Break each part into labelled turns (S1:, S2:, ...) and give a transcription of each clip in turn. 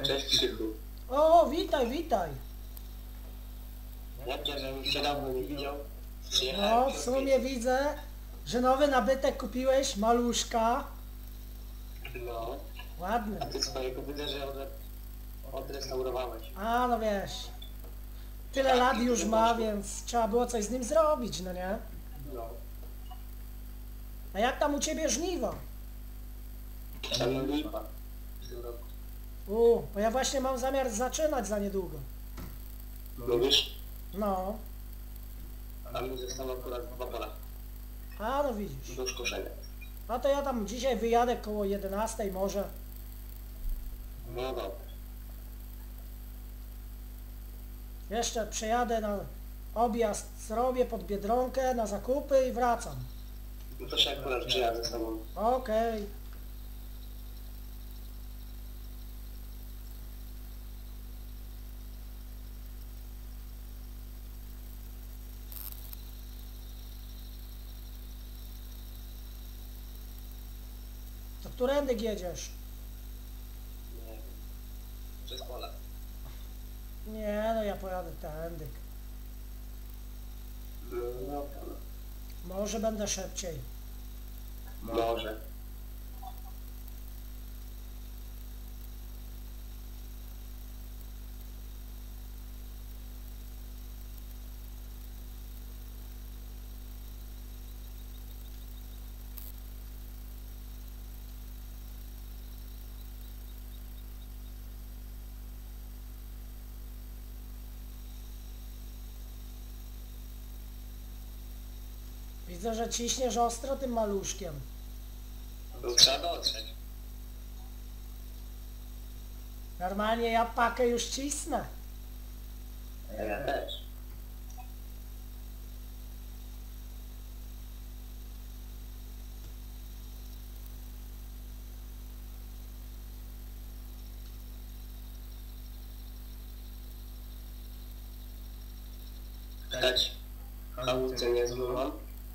S1: Cześć Krzychu.
S2: O, witaj, witaj.
S1: Jak ja, żebym się dawno nie widział.
S2: No,
S1: Przyjechałem
S2: w sumie widzę, że nowy nabytek kupiłeś, maluszka.
S1: No,
S2: Ładny.
S1: a ty swojego widzę, że odrestaurowałeś.
S2: A, no wiesz. Tyle lat już ma, więc trzeba było coś z nim zrobić, no nie?
S1: No.
S2: A jak tam u ciebie żniwo?
S1: Tam lipa. W tym roku.
S2: Bo ja właśnie mam zamiar zaczynać za niedługo.
S1: Lubisz?
S2: No.
S1: A mi zostało akurat 2 pola
S2: A, no widzisz.
S1: do skoszenia.
S2: A to ja tam dzisiaj wyjadę koło 11 może.
S1: No dobra.
S2: Jeszcze przejadę na objazd, zrobię pod Biedronkę na zakupy i wracam.
S1: No to się akurat przyjadę z tobą.
S2: Okej. To którędy jedziesz?
S1: Nie wiem. Przez pola.
S2: Nie, no ja pojadę tędy.
S1: No,
S2: Może będę szybciej.
S1: może.
S2: Widzę, że ciśniesz ostro tym maluszkiem.
S1: To trzeba dotrzeć.
S2: Normalnie ja pakę już cisnę.
S1: Ja też. Dać hamulce nie zmywam.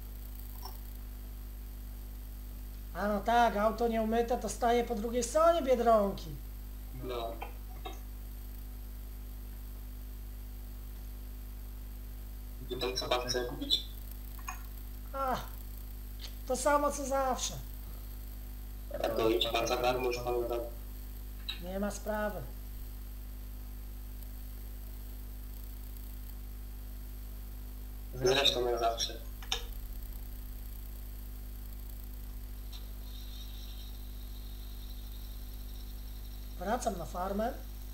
S2: A no tak, auto nieumyte to staje po drugiej stronie Biedronki.
S1: No. I to co chcę kupić?
S2: A, to samo co zawsze.
S1: A to idź pan za darmo, już panu dam.
S2: Nie ma sprawy.
S1: Zresztą jak zawsze.
S2: Wracam na farmę.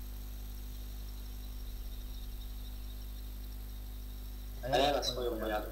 S1: A ja na swoją pojadę.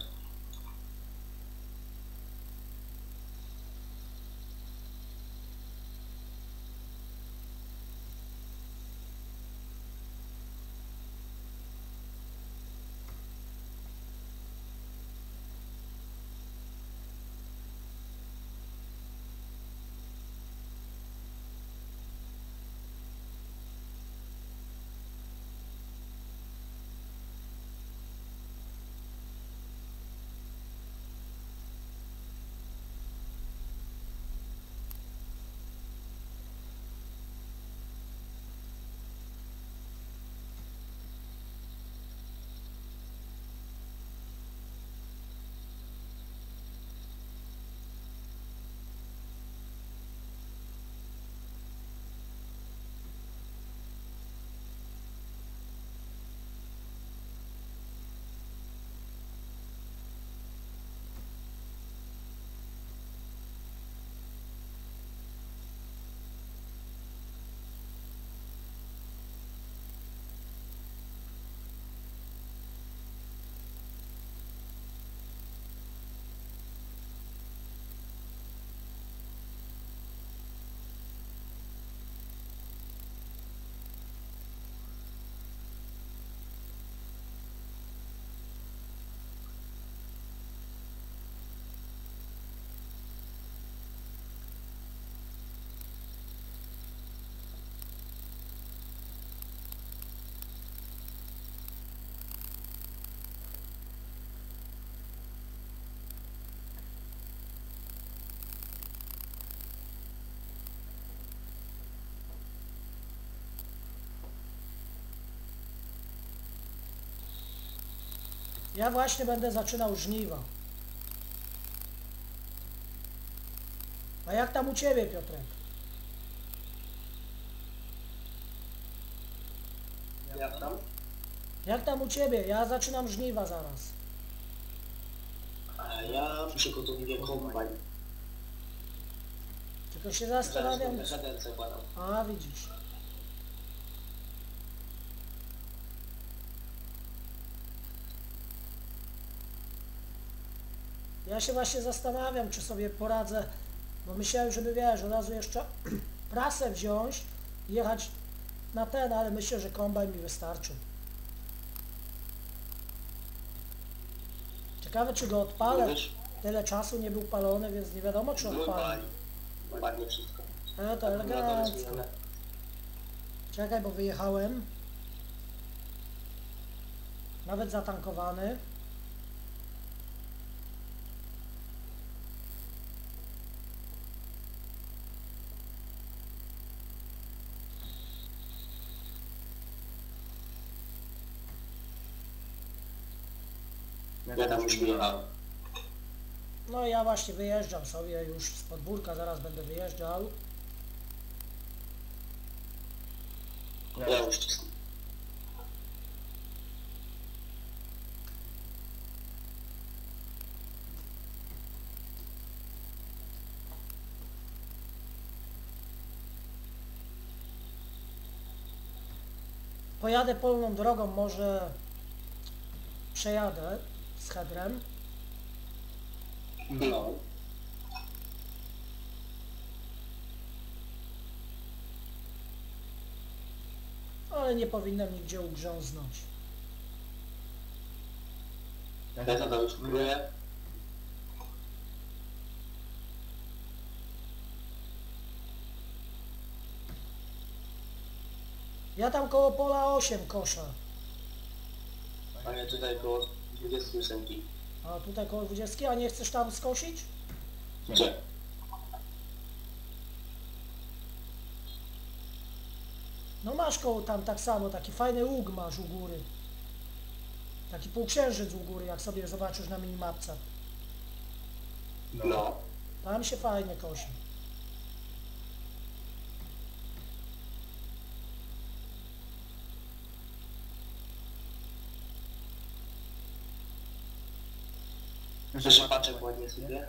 S2: Ja właśnie będę zaczynał żniwa. A jak tam u Ciebie, Piotrek?
S1: Jak tam?
S2: Jak tam u Ciebie? Ja zaczynam żniwa zaraz.
S1: A ja przygotowuję kombajn.
S2: Tylko się
S1: Zaraz
S2: zastanawiam...
S1: będę kadencję badał.
S2: A, widzisz. Ja się właśnie zastanawiam, czy sobie poradzę, bo myślałem, żeby, wiesz, od razu jeszcze prasę wziąć i jechać na ten, ale myślę, że kombajn mi wystarczy. Ciekawe, czy go odpalę.
S1: Mówisz?
S2: Tyle czasu nie był palony, więc nie wiadomo, czy odpalę.
S1: Pali. Ładnie wszystko.
S2: To elegancko. Czekaj, bo wyjechałem. Nawet zatankowany.
S1: Ja tam już wyjechałem.
S2: No ja właśnie wyjeżdżam sobie już z podwórka, zaraz będę wyjeżdżał.
S1: Ja już cisnę.
S2: Pojadę polną drogą, może przejadę z headrem.
S1: No.
S2: Ale nie powinnam nigdzie ugrząznąć.
S1: Ja to już próbuję.
S2: Ja tam koło pola 8 kosza.
S1: A ja tutaj koło 28.
S2: A tutaj koło 20, a nie chcesz tam skosić?
S1: Gdzie?
S2: No masz koło tam tak samo, taki fajny łuk masz u góry. Taki półksiężyc u góry, jak sobie zobaczysz na minimapce.
S1: No.
S2: Tam się fajnie kosi.
S1: Rzepaczek ładnie sobie.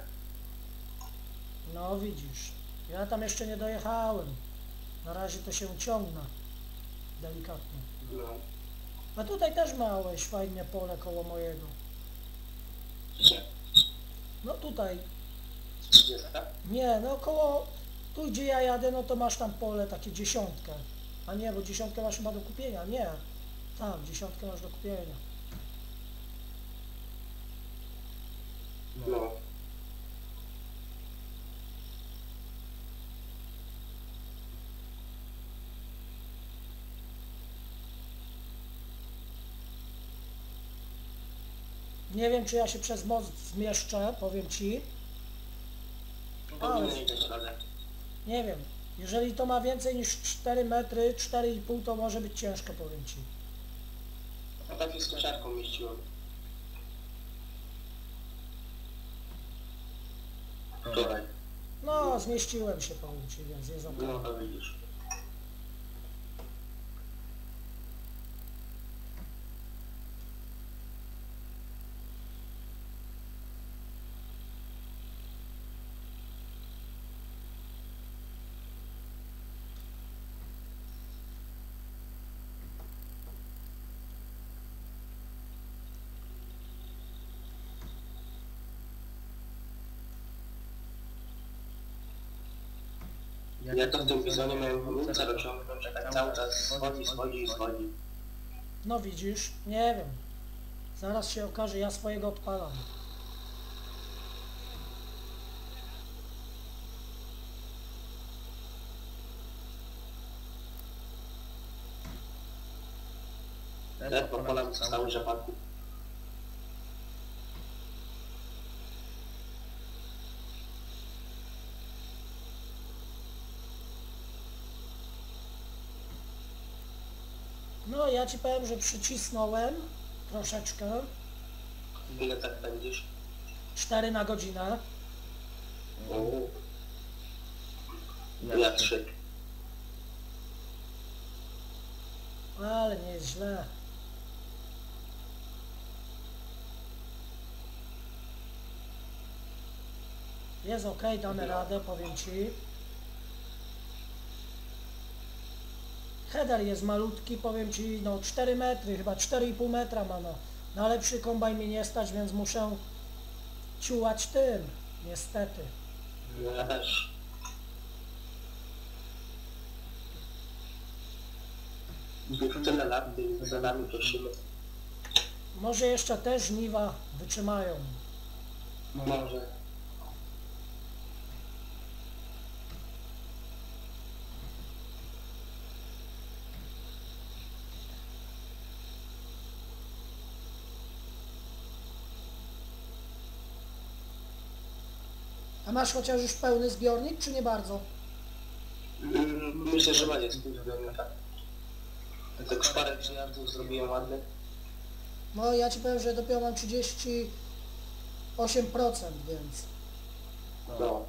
S2: No widzisz, ja tam jeszcze nie dojechałem. Na razie to się ciągnę. Delikatnie.
S1: No.
S2: A tutaj też małeś fajnie pole koło mojego.
S1: Gdzie?
S2: No tutaj.
S1: 30?
S2: Nie, no koło... Tu gdzie ja jadę, no to masz tam pole takie 10. A nie, bo 10 masz chyba do kupienia. Nie. Tak, 10 masz do kupienia.
S1: No.
S2: Nie wiem, czy ja się przez most zmieszczę, powiem Ci.
S1: Powinien iść też radę.
S2: Nie wiem. Jeżeli to ma więcej niż 4 metry, 4,5 to może być ciężko, powiem Ci.
S1: A tak z kosiarką mieściłem. Wczoraj.
S2: No, zmieściłem się, powiem Ci, więc jest ok.
S1: No to widzisz. Ja to w tym bizonie miałem hamulce dociągnąć, tak cały czas schodzi.
S2: No widzisz, nie wiem. Zaraz się okaże, ja swojego odpalam.
S1: Te po polach zostały rzepaku.
S2: No ja Ci powiem, że przycisnąłem troszeczkę.
S1: Ile tak będziesz?
S2: 4 na godzinę.
S1: Ja 3.
S2: Ale nie jest źle. Jest ok, damy radę, powiem Ci. Header jest malutki, powiem Ci, no 4 metry, chyba 4,5 metra ma, no. Na lepszy kombajn mi nie stać, więc muszę ciułać tym, niestety.
S1: Ja też. Tyle lat tymi za nami prosimy.
S2: Może jeszcze te żniwa wytrzymają.
S1: Może.
S2: A masz chociaż już pełny zbiornik, czy nie bardzo?
S1: Myślę, że będzie swój zbiornika. Tak szparę przyjazdów zrobiłem ładny.
S2: No ja Ci powiem, że dopiero mam 38%, więc...
S1: No.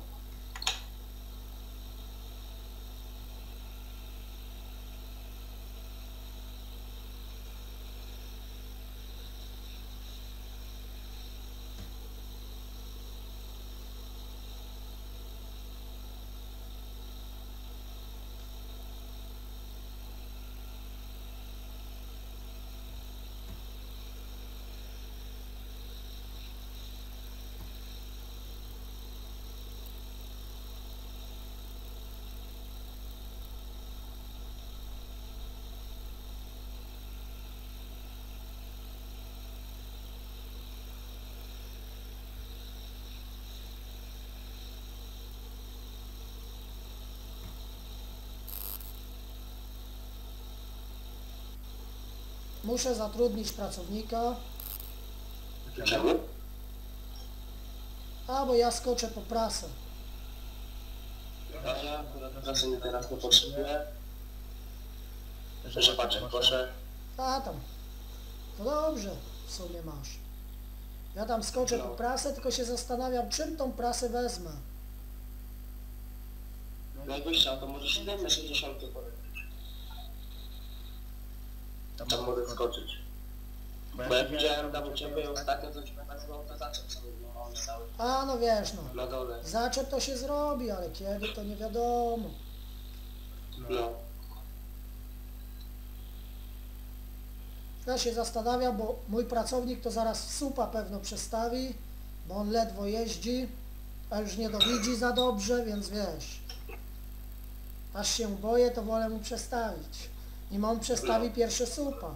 S2: Muszę zatrudnić pracownika,
S1: Czemu?
S2: a bo ja skoczę po prasę.
S1: A ja akurat pracy nie teraz nie potrzebuję. Że patrzę, proszę.
S2: A tam, to dobrze w sumie masz. Ja tam skoczę po prasę, tylko się zastanawiam, czym tą prasę wezmę.
S1: No jakbyś chciał, to może 7 na 60 tam mogę skoczyć. Bo jak widziałem tam u Ciebie ostatnio, to Ci pokazywał to zaczep sobie cały
S2: A no wiesz, no.
S1: na dole.
S2: Zaczep to się zrobi, ale kiedy to nie wiadomo.
S1: No.
S2: Ja się zastanawiam, bo mój pracownik to zaraz supa pewno przestawi, bo on ledwo jeździ, a już nie dowidzi za dobrze, więc wiesz. Aż się boję, to wolę mu przestawić. Nim on przestawi pierwsze supa.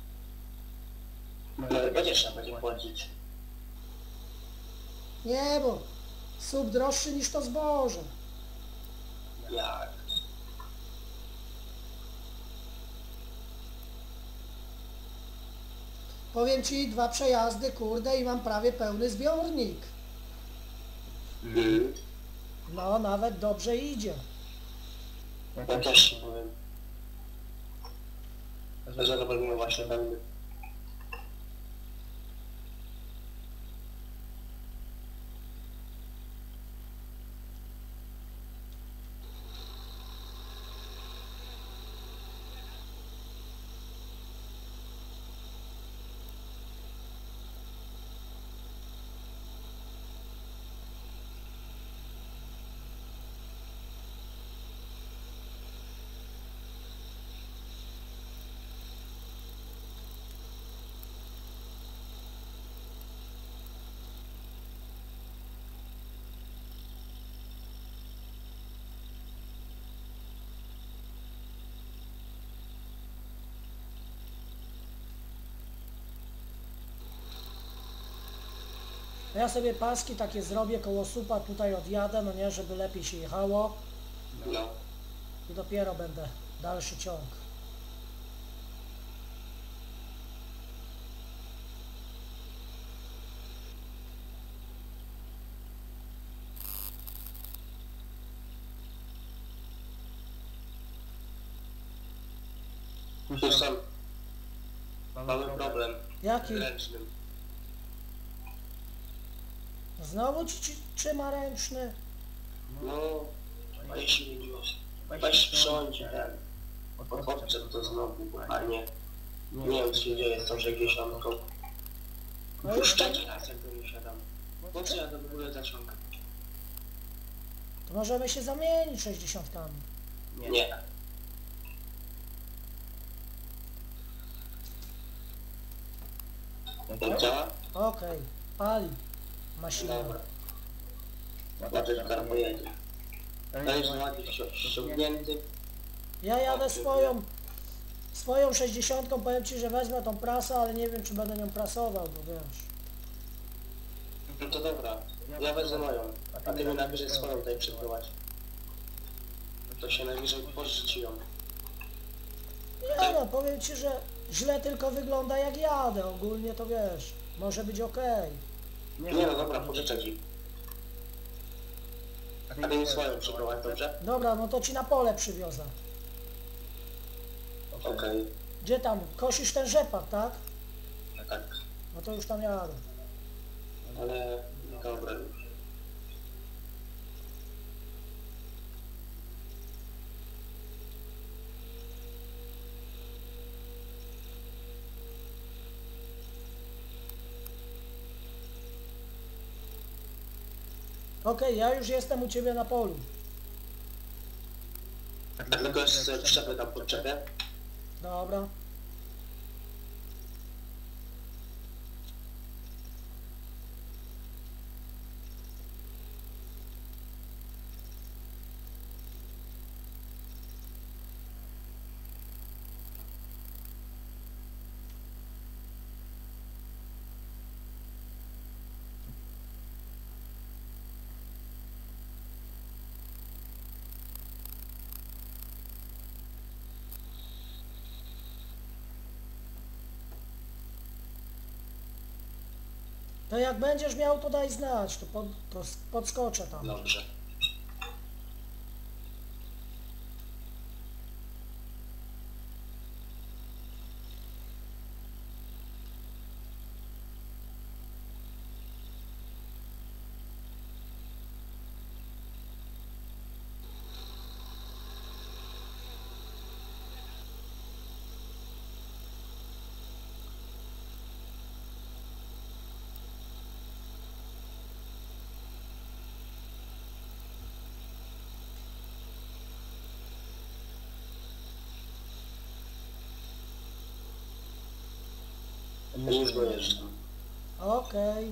S1: No ale będzie trzeba będzie płacić.
S2: Nie, bo sup droższy niż to zboże.
S1: Jak?
S2: Powiem Ci, 2 przejazdy, kurde, i mam prawie pełny zbiornik. No, nawet dobrze idzie.
S1: Ja też Ci powiem. Że robimy właśnie będę.
S2: Ja sobie paski takie zrobię koło supa, tutaj odjadę, no nie, żeby lepiej się jechało
S1: No.
S2: i dopiero będę dalszy ciąg.
S1: Tu sam mamy problem
S2: Jaki?
S1: ręcznym.
S2: Znowu ci trzyma ręczny.
S1: No, jeśli weź wsiądź ten, odczep to znowu, a nie wiem co się dzieje z tą 60.
S2: No
S1: Już
S2: już tam,
S1: trzeci raz jak do niej siadam. Po co ja to w ogóle zaciągam?
S2: to możemy się zamienić 60.
S1: Nie. To działa?
S2: Okej, pali maszyna.
S1: Dobra. Ładnie teraz pojedzie. Ten jest ładnie ściągnięty.
S2: Ja jadę swoją 60, powiem ci, że wezmę tą prasę, ale nie wiem, czy będę nią prasował, bo wiesz.
S1: No to dobra, ja wezmę moją, a ty mi najwyżej swoją tutaj przyprowadź. To się najwyżej pożyczy ją.
S2: Nie no, powiem ci, że źle tylko wygląda jak jadę, ogólnie to wiesz, może być okej.
S1: Nie no dobra, pożyczę ci. A ty mi swoją przyprowadź, dobrze?
S2: Dobra, no to ci na pole przywiozę.
S1: Okej,
S2: Gdzie tam? Kosisz ten rzepak, tak?
S1: tak.
S2: No to już tam jadę.
S1: Ale dobra już.
S2: Okej, ja już jestem u ciebie na polu.
S1: A tylko jeszcze przyczepę tam podczepię.
S2: Dobra. To jak będziesz miał, to daj znać, to podskoczę tam.
S1: Dobrze. Już dojeżdżam.
S2: Okej.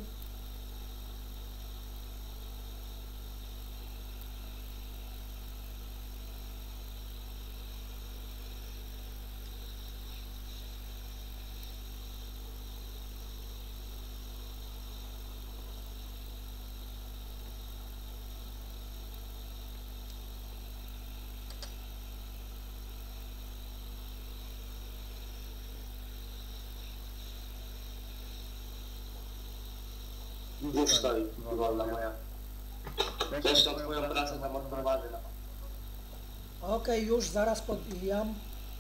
S1: Już stoi, wolna moja. Też tą twoją pracę tam odprowadzę.
S2: Okej, już zaraz podbijam.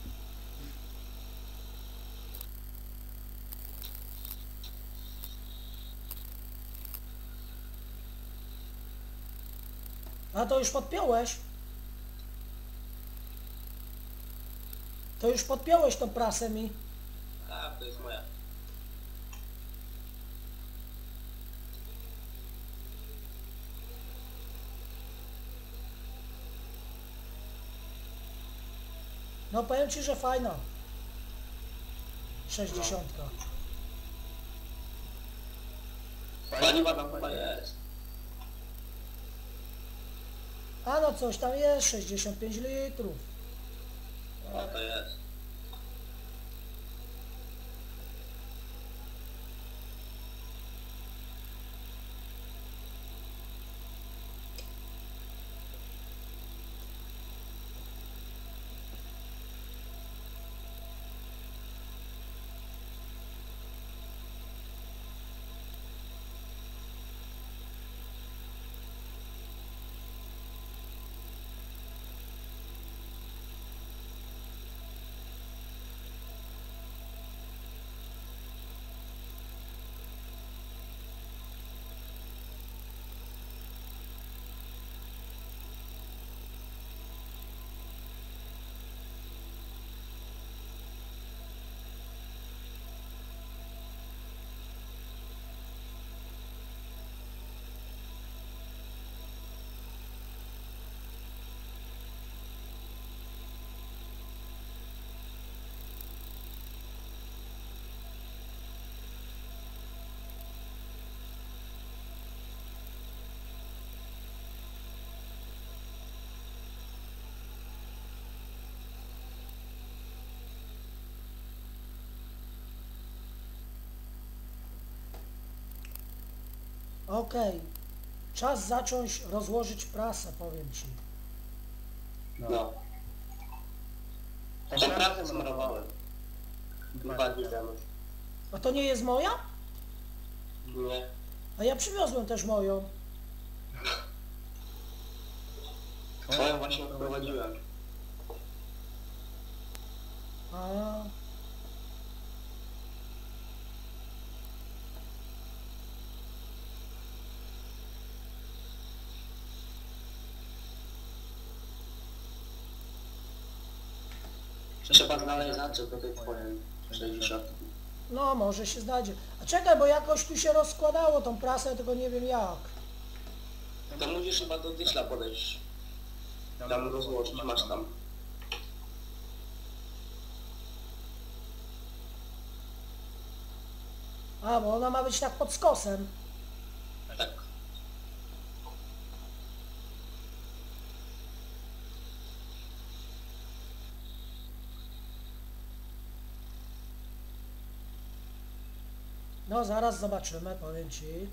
S2: A to już podpiąłeś? To już podpiąłeś tą prasę mi?
S1: Tak, to jest moja.
S2: No powiem ci, że fajna. 60.
S1: Paliwa tam chyba jest.
S2: A no coś tam jest, 65 litrów.
S1: No to jest.
S2: Okej. Czas zacząć rozłożyć prasę, powiem ci.
S1: No. Tą pracę zmarowałem. 2 dni temu.
S2: A to nie jest moja?
S1: Nie.
S2: A ja przywiozłem też moją.
S1: Twoją właśnie odprowadziłem.
S2: A,
S1: Trzeba znaleźć na co do tej twojej 60.
S2: no może się znajdzie. A czekaj, bo jakoś tu się rozkładało tą prasę, tylko nie wiem jak.
S1: To musisz chyba do dyszla podejść. Tam rozłożyć, masz tam.
S2: A, bo ona ma być tak pod skosem.
S1: Tak.
S2: No zaraz zobaczymy, powiem ci.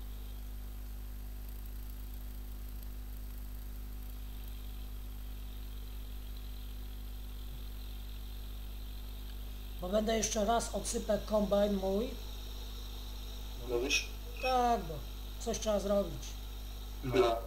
S2: Bo będę jeszcze raz odsypę kombajn mój.
S1: Mówisz?
S2: Tak, bo coś trzeba zrobić.
S1: No.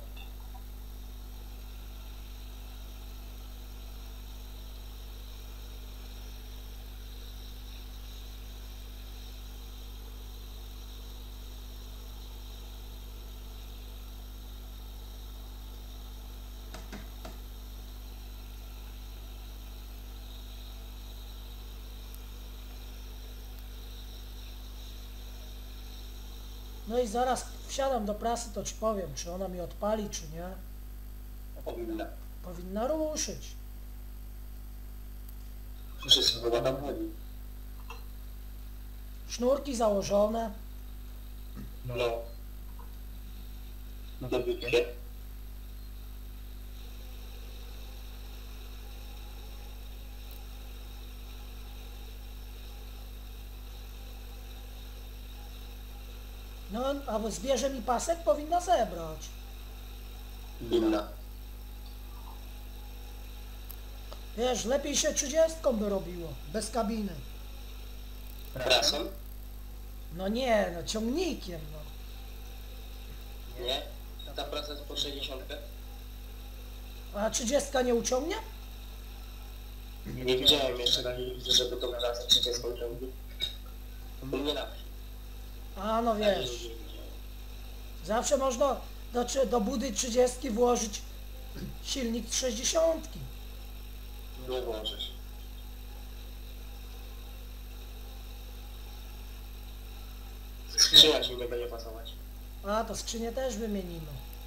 S2: No i zaraz wsiadam do prasy, to ci powiem, czy ona mi odpali, czy nie.
S1: Powinna.
S2: Powinna ruszyć.
S1: Wszystko chyba tam chodzi.
S2: Sznurki założone.
S1: No. Nowiutkie.
S2: No, a zbierze mi pasek, powinna zebrać.
S1: Inna.
S2: Wiesz, lepiej się 30 by robiło, bez kabiny.
S1: Prasą?
S2: No nie, no ciągnikiem, no.
S1: Nie. Ta prasa jest po 60.
S2: A 30 nie uciągnie?
S1: Nie widziałem jeszcze takiej, żeby tą prasę 30 ciągli. Nie na wsi.
S2: A no wiesz, zawsze można do budy 30 włożyć silnik 60.
S1: Nie włożysz. Skrzynia ci nie będzie pasować.
S2: A to skrzynię też wymienimy.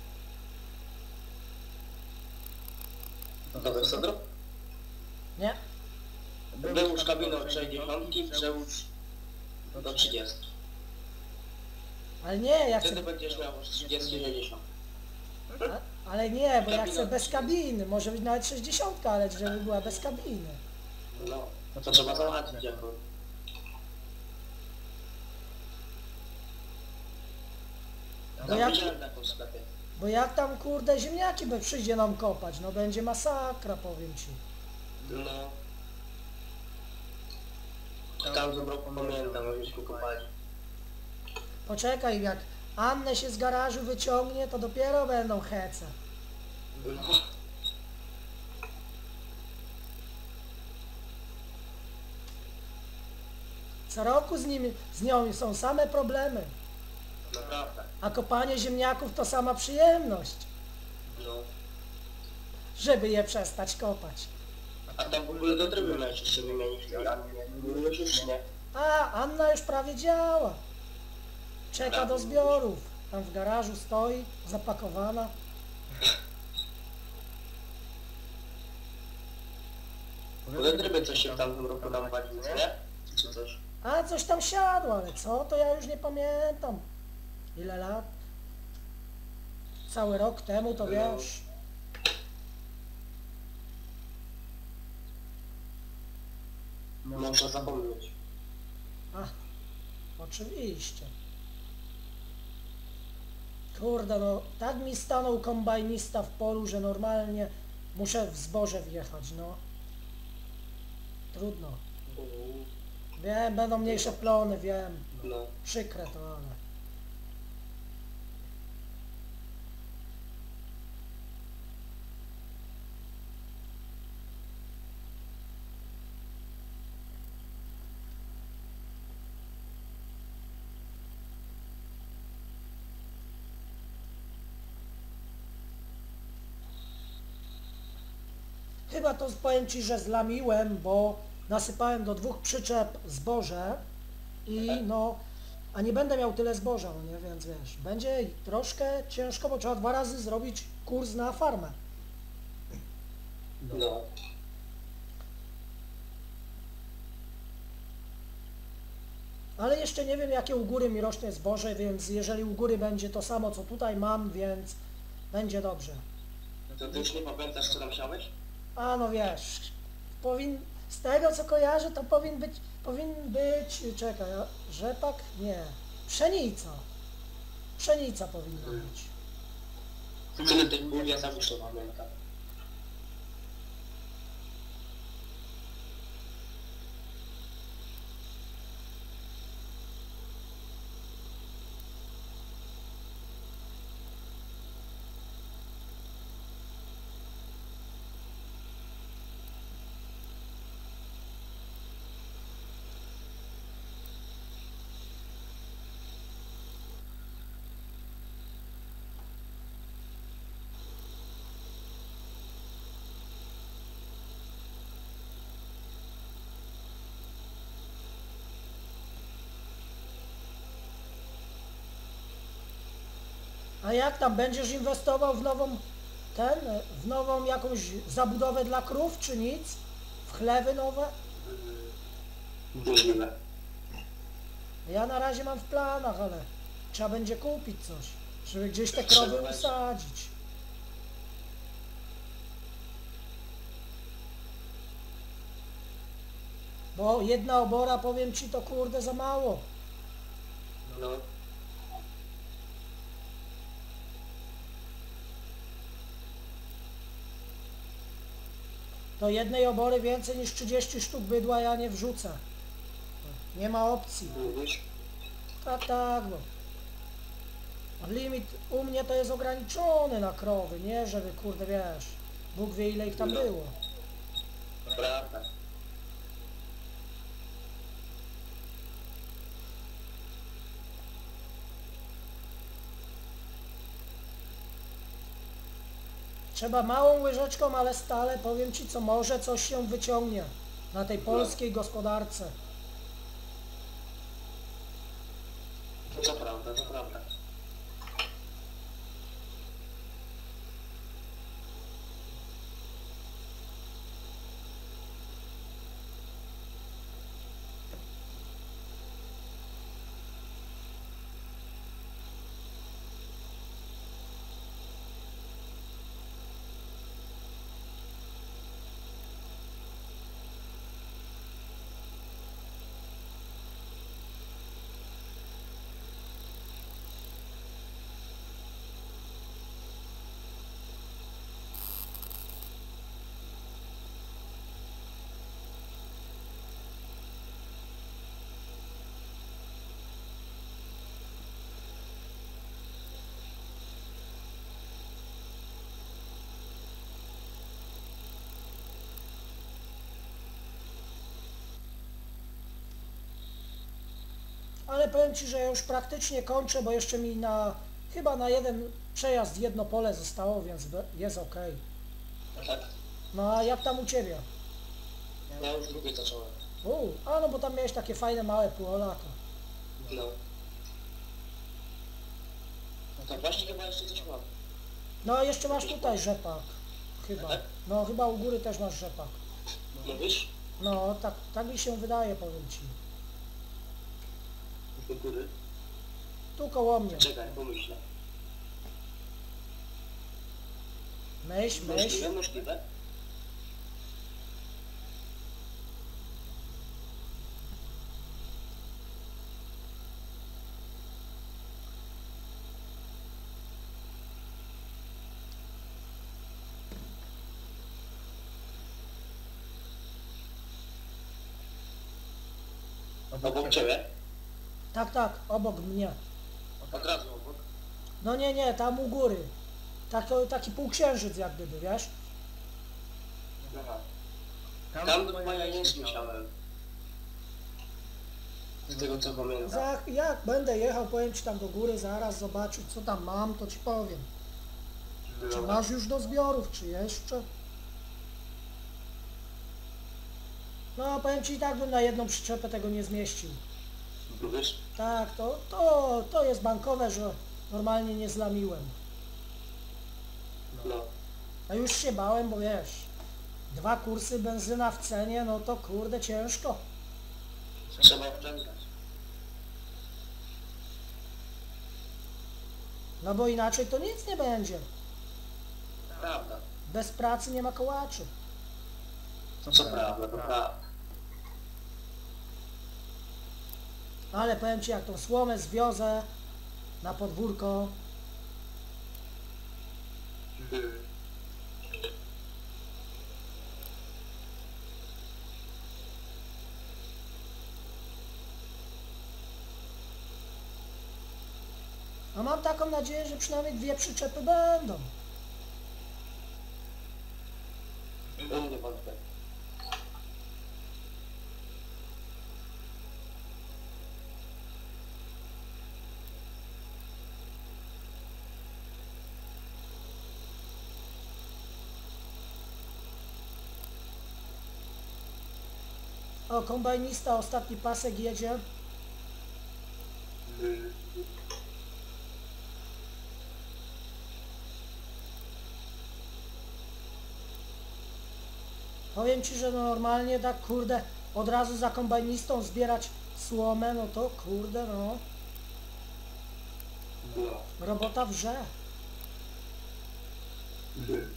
S1: Do Weksodru?
S2: Nie?
S1: Wyłóż kabinę od 60, przełóż do 30.
S2: Ale nie, ja chcę...
S1: Wtedy będziesz miał 30, 60.
S2: Ale nie, bo ja chcę bez kabiny. Może być nawet 60, ale żeby była bez kabiny.
S1: No, to trzeba załatwić jako.
S2: Bo jak,
S1: Widziałem taką w sklepie.
S2: bo jak tam kurde ziemniaki przyjdzie nam kopać, no będzie masakra, powiem ci.
S1: No. Tam dobrą pamiętam, żeśmy kopali.
S2: Poczekaj, jak Annę się z garażu wyciągnie, to dopiero będą hece.
S1: No.
S2: Co roku z nią są same problemy.
S1: Naprawdę.
S2: A kopanie ziemniaków to sama przyjemność,
S1: No.
S2: żeby je przestać kopać.
S1: A tam w ogóle do tryby miałeś jeszcze wymienić, a już nie.
S2: A, Anna już prawie działa. Czeka do zbiorów. Tam w garażu stoi, zapakowana.
S1: Do tryby coś się w tamtym roku nam waliło, nie? Czy coś?
S2: A, coś tam siadło, ale co, to ja już nie pamiętam. Ile lat? Cały rok temu, to wiesz.
S1: Można zapomnieć.
S2: A, oczywiście. Kurde, no, tak mi stanął kombajnista w polu, że normalnie muszę w zboże wjechać, no. Trudno. Wiem, będą mniejsze plony, wiem.
S1: No.
S2: Przykre to, ale... Chyba to powiem Ci, że zlamiłem, bo nasypałem do 2 przyczep zboże i no, a nie będę miał tyle zboża, no nie, więc wiesz, będzie troszkę ciężko, bo trzeba 2 razy zrobić kurs na farmę.
S1: No.
S2: Ale jeszcze nie wiem, jakie u góry mi rośnie zboże, więc jeżeli u góry będzie to samo, co tutaj mam, więc będzie dobrze.
S1: To ty już nie pamiętasz, co tam siałeś?
S2: A no wiesz, z tego co kojarzę, to powinien być, czekaj, rzepak? Nie, pszenica. Pszenica powinna być.
S1: Tyle tych pól ja sam już to pamiętam.
S2: A jak tam, będziesz inwestował w nową jakąś zabudowę dla krów, czy nic? W chlewy nowe?
S1: Możliwe.
S2: Ja na razie mam w planach, ale trzeba będzie kupić coś, żeby gdzieś te krowy
S1: Trzeba.
S2: usadzić. Bo jedna obora, powiem Ci, to kurde za mało.
S1: No.
S2: Do jednej obory więcej niż 30 sztuk bydła ja nie wrzucę. Nie ma opcji.
S1: Mówisz?
S2: Tak, tak, bo limit u mnie to jest ograniczony na krowy, nie żeby kurde wiesz, Bóg wie ile ich tam
S1: No.
S2: było.
S1: Prawda.
S2: Trzeba małą łyżeczką, ale stale powiem Ci, co może coś się wyciągnie na tej polskiej gospodarce.
S1: To prawda, to prawda.
S2: Ale powiem Ci, że ja już praktycznie kończę, bo jeszcze mi chyba na jeden przejazd jedno pole zostało, więc jest ok.
S1: No tak.
S2: No a jak tam u Ciebie?
S1: Ja już drugie zacząłem.
S2: A no bo tam miałeś takie fajne małe pola, to...
S1: No. To właśnie chyba jeszcze coś mam.
S2: No a jeszcze masz tutaj rzepak. Chyba.
S1: Tak?
S2: No chyba u góry też masz rzepak.
S1: Mówisz?
S2: No tak mi się wydaje, powiem Ci.
S1: Do góry?
S2: Tu koło mnie.
S1: Czekaj, pomyślę.
S2: Myśl.
S1: Możliwe, możliwe. Obok ciebie?
S2: Tak, tak, obok mnie.
S1: Od razu obok.
S2: No nie, tam u góry. Taki półksiężyc jak gdyby, wiesz?
S1: Aha. Tam do chyba ja nie musiałem. Z tego co pamiętam.
S2: Jak będę jechał, powiem ci tam do góry, zaraz zobaczyć co tam mam, to ci powiem. Czy masz już do zbiorów, czy jeszcze? No, powiem ci, i tak bym na jedną przyczepę tego nie zmieścił.
S1: Wiesz?
S2: Tak, to jest bankowe, że normalnie nie zlamiłem.
S1: No.
S2: A już się bałem, bo wiesz, 2 kursy benzyna w cenie, no to kurde ciężko.
S1: Trzeba oszczędzać.
S2: No bo inaczej to nic nie będzie.
S1: Prawda.
S2: Bez pracy nie ma kołaczy.
S1: Co prawda, to prawda.
S2: Ale powiem ci, jak tą słomę zwiozę na podwórko,
S1: Hmm.
S2: a mam taką nadzieję, że przynajmniej 2 przyczepy będą.
S1: U mnie wątpię.
S2: O, kombajnista, ostatni pasek jedzie.
S1: Hmm.
S2: Powiem ci, że no normalnie tak kurde od razu za kombajnistą zbierać słomę, no to kurde no,
S1: No.
S2: robota wrze.
S1: Hmm.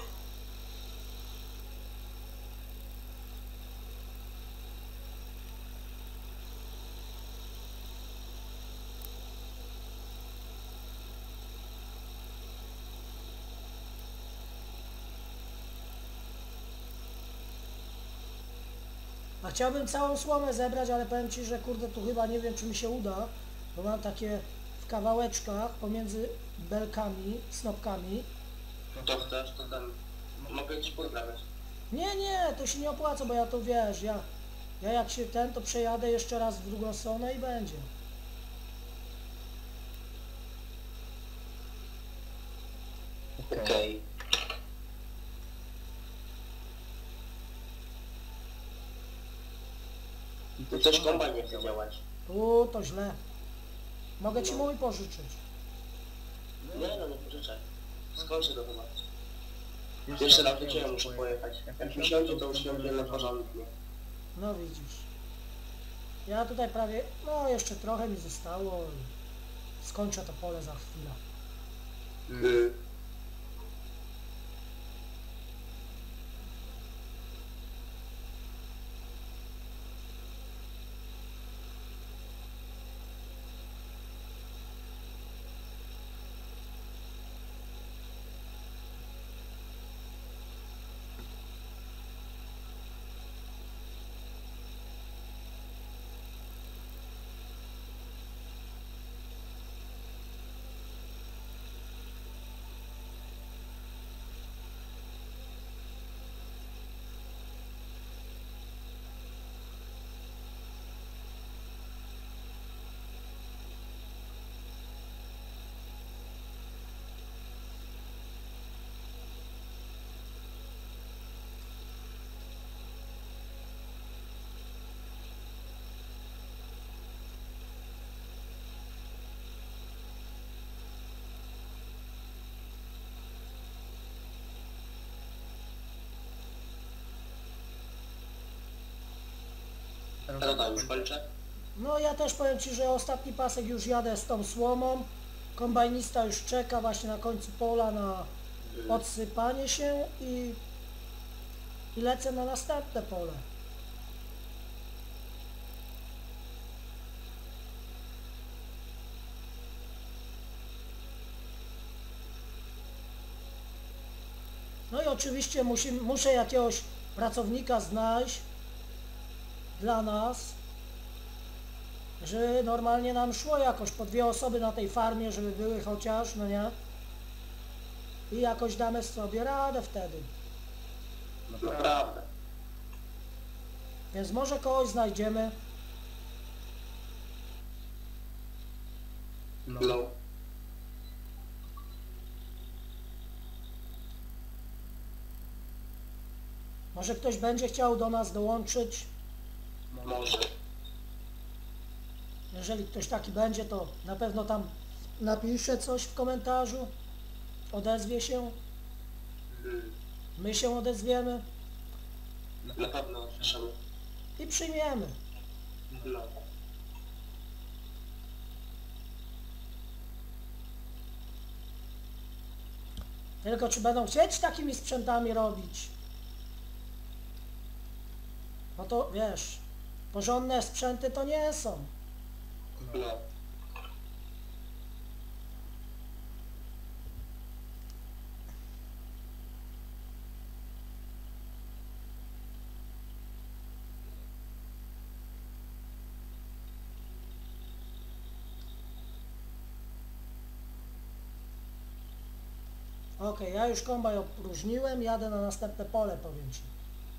S2: A chciałbym całą słomę zebrać, ale powiem ci, że kurde tu chyba nie wiem czy mi się uda, bo mam takie w kawałeczkach pomiędzy belkami, snopkami.
S1: To chcesz, to tam mogę ci poprawiać.
S2: Nie, to się nie opłaca, bo ja to wiesz, ja jak się to przejadę jeszcze raz w drugą stronę i będzie.
S1: Okej. Tu też kombajn nie chce działać.
S2: To źle. Mogę ci mój pożyczyć.
S1: Nie no, nie pożyczaj. Skończę to chyba. Jeszcze raz do ciebie muszę pojechać. Jak mi siądzie, to już siądzie na porządnie.
S2: No widzisz. Ja tutaj prawie, no jeszcze trochę mi zostało i skończę to pole za chwilę.
S1: Hmm. Teraz tak, już kończę.
S2: No ja też powiem ci, że ostatni pasek już jadę z tą słomą. Kombajnista już czeka właśnie na końcu pola na odsypanie się i lecę na następne pole. No i oczywiście muszę jakiegoś pracownika znaleźć dla nas, że normalnie nam szło jakoś po 2 osoby na tej farmie, żeby były chociaż, no nie? I jakoś damy sobie radę wtedy.
S1: Naprawdę.
S2: Więc może kogoś znajdziemy.
S1: No.
S2: Może ktoś będzie chciał do nas dołączyć.
S1: Może.
S2: Jeżeli ktoś taki będzie, to na pewno tam napisze coś w komentarzu. Odezwie się. My się odezwiemy
S1: Na pewno piszemy.
S2: i przyjmiemy.
S1: No.
S2: Tylko czy będą chcieć takimi sprzętami robić? No to wiesz, porządne sprzęty to nie są.
S1: No.
S2: Okej, ja już kombaj opróżniłem, jadę na następne pole, powiem Ci.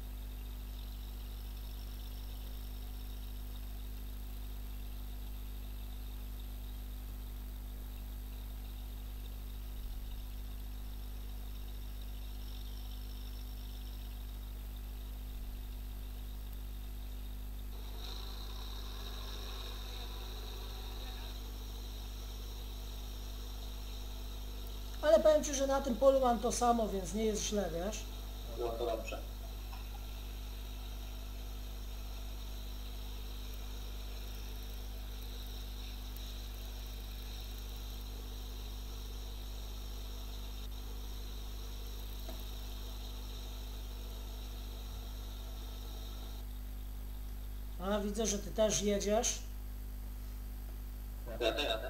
S2: Ale powiem Ci, że na tym polu mam to samo, więc nie jest źle, wiesz?
S1: No to dobrze.
S2: A widzę, że Ty też jedziesz.
S1: Jadę.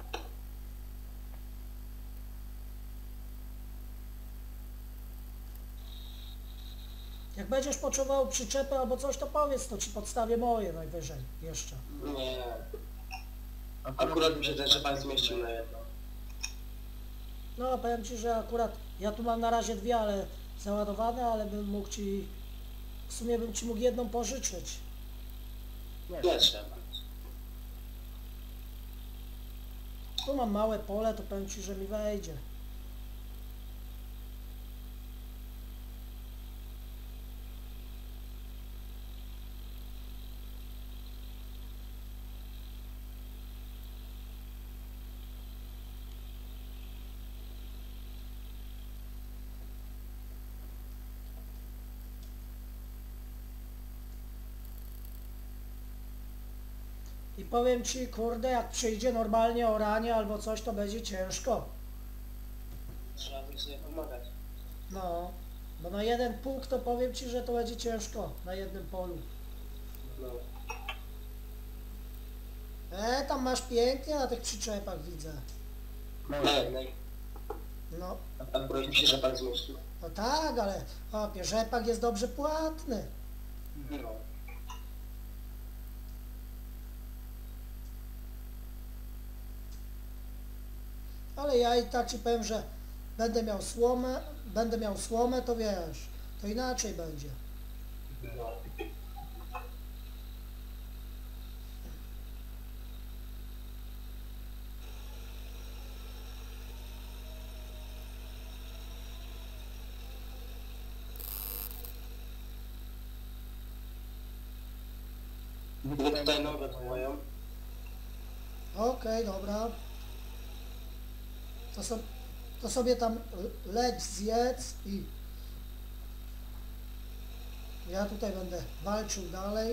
S2: Jak będziesz potrzebował przyczepy albo coś, to powiedz, to Ci podstawię moje najwyżej jeszcze.
S1: Nie. Akurat mi się ten rzepak zmieścił na jedno.
S2: No, powiem Ci, że akurat ja tu mam na razie 2, ale załadowane, ale bym mógł Ci, w sumie bym Ci mógł jedną pożyczyć.
S1: Nie trzeba.
S2: Tu mam małe pole, to powiem Ci, że mi wejdzie. I powiem Ci, kurde, jak przyjdzie normalnie oranie albo coś, to będzie ciężko.
S1: Trzeba by sobie pomagać.
S2: No, bo na jeden pług to powiem Ci, że to będzie ciężko na jednym polu.
S1: No.
S2: Tam masz pięknie na tych przyczepach, widzę.
S1: No.
S2: No,
S1: Akurat mi się rzepak zmieścił.
S2: no tak, ale opie, rzepak jest dobrze płatny.
S1: No.
S2: Ale ja i tak Ci powiem, że będę miał słomę, to wiesz, to inaczej będzie.
S1: No. Mnie tutaj nogę wołają.
S2: Okej, dobra. To sobie tam leć, zjedz i ja tutaj będę walczył dalej.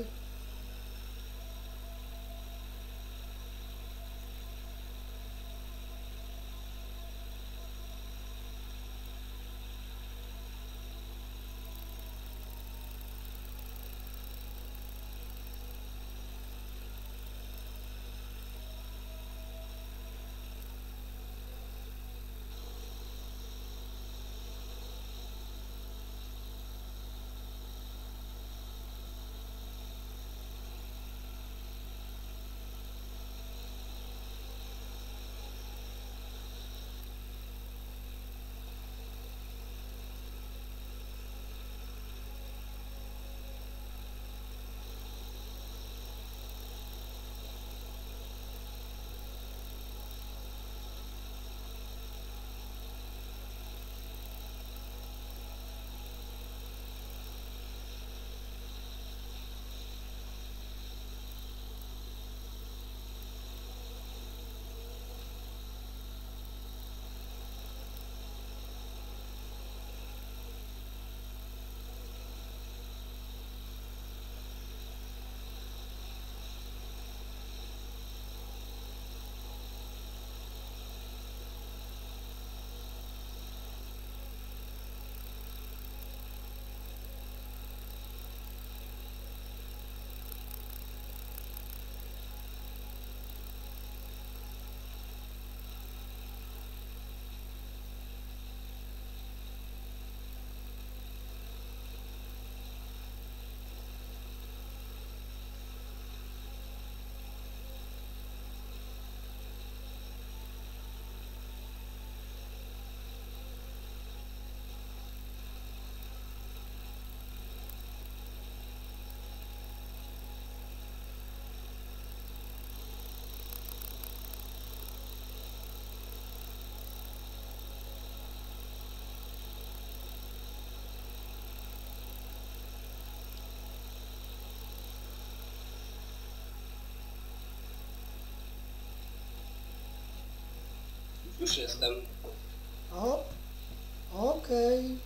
S1: Już jestem.
S2: O, okej.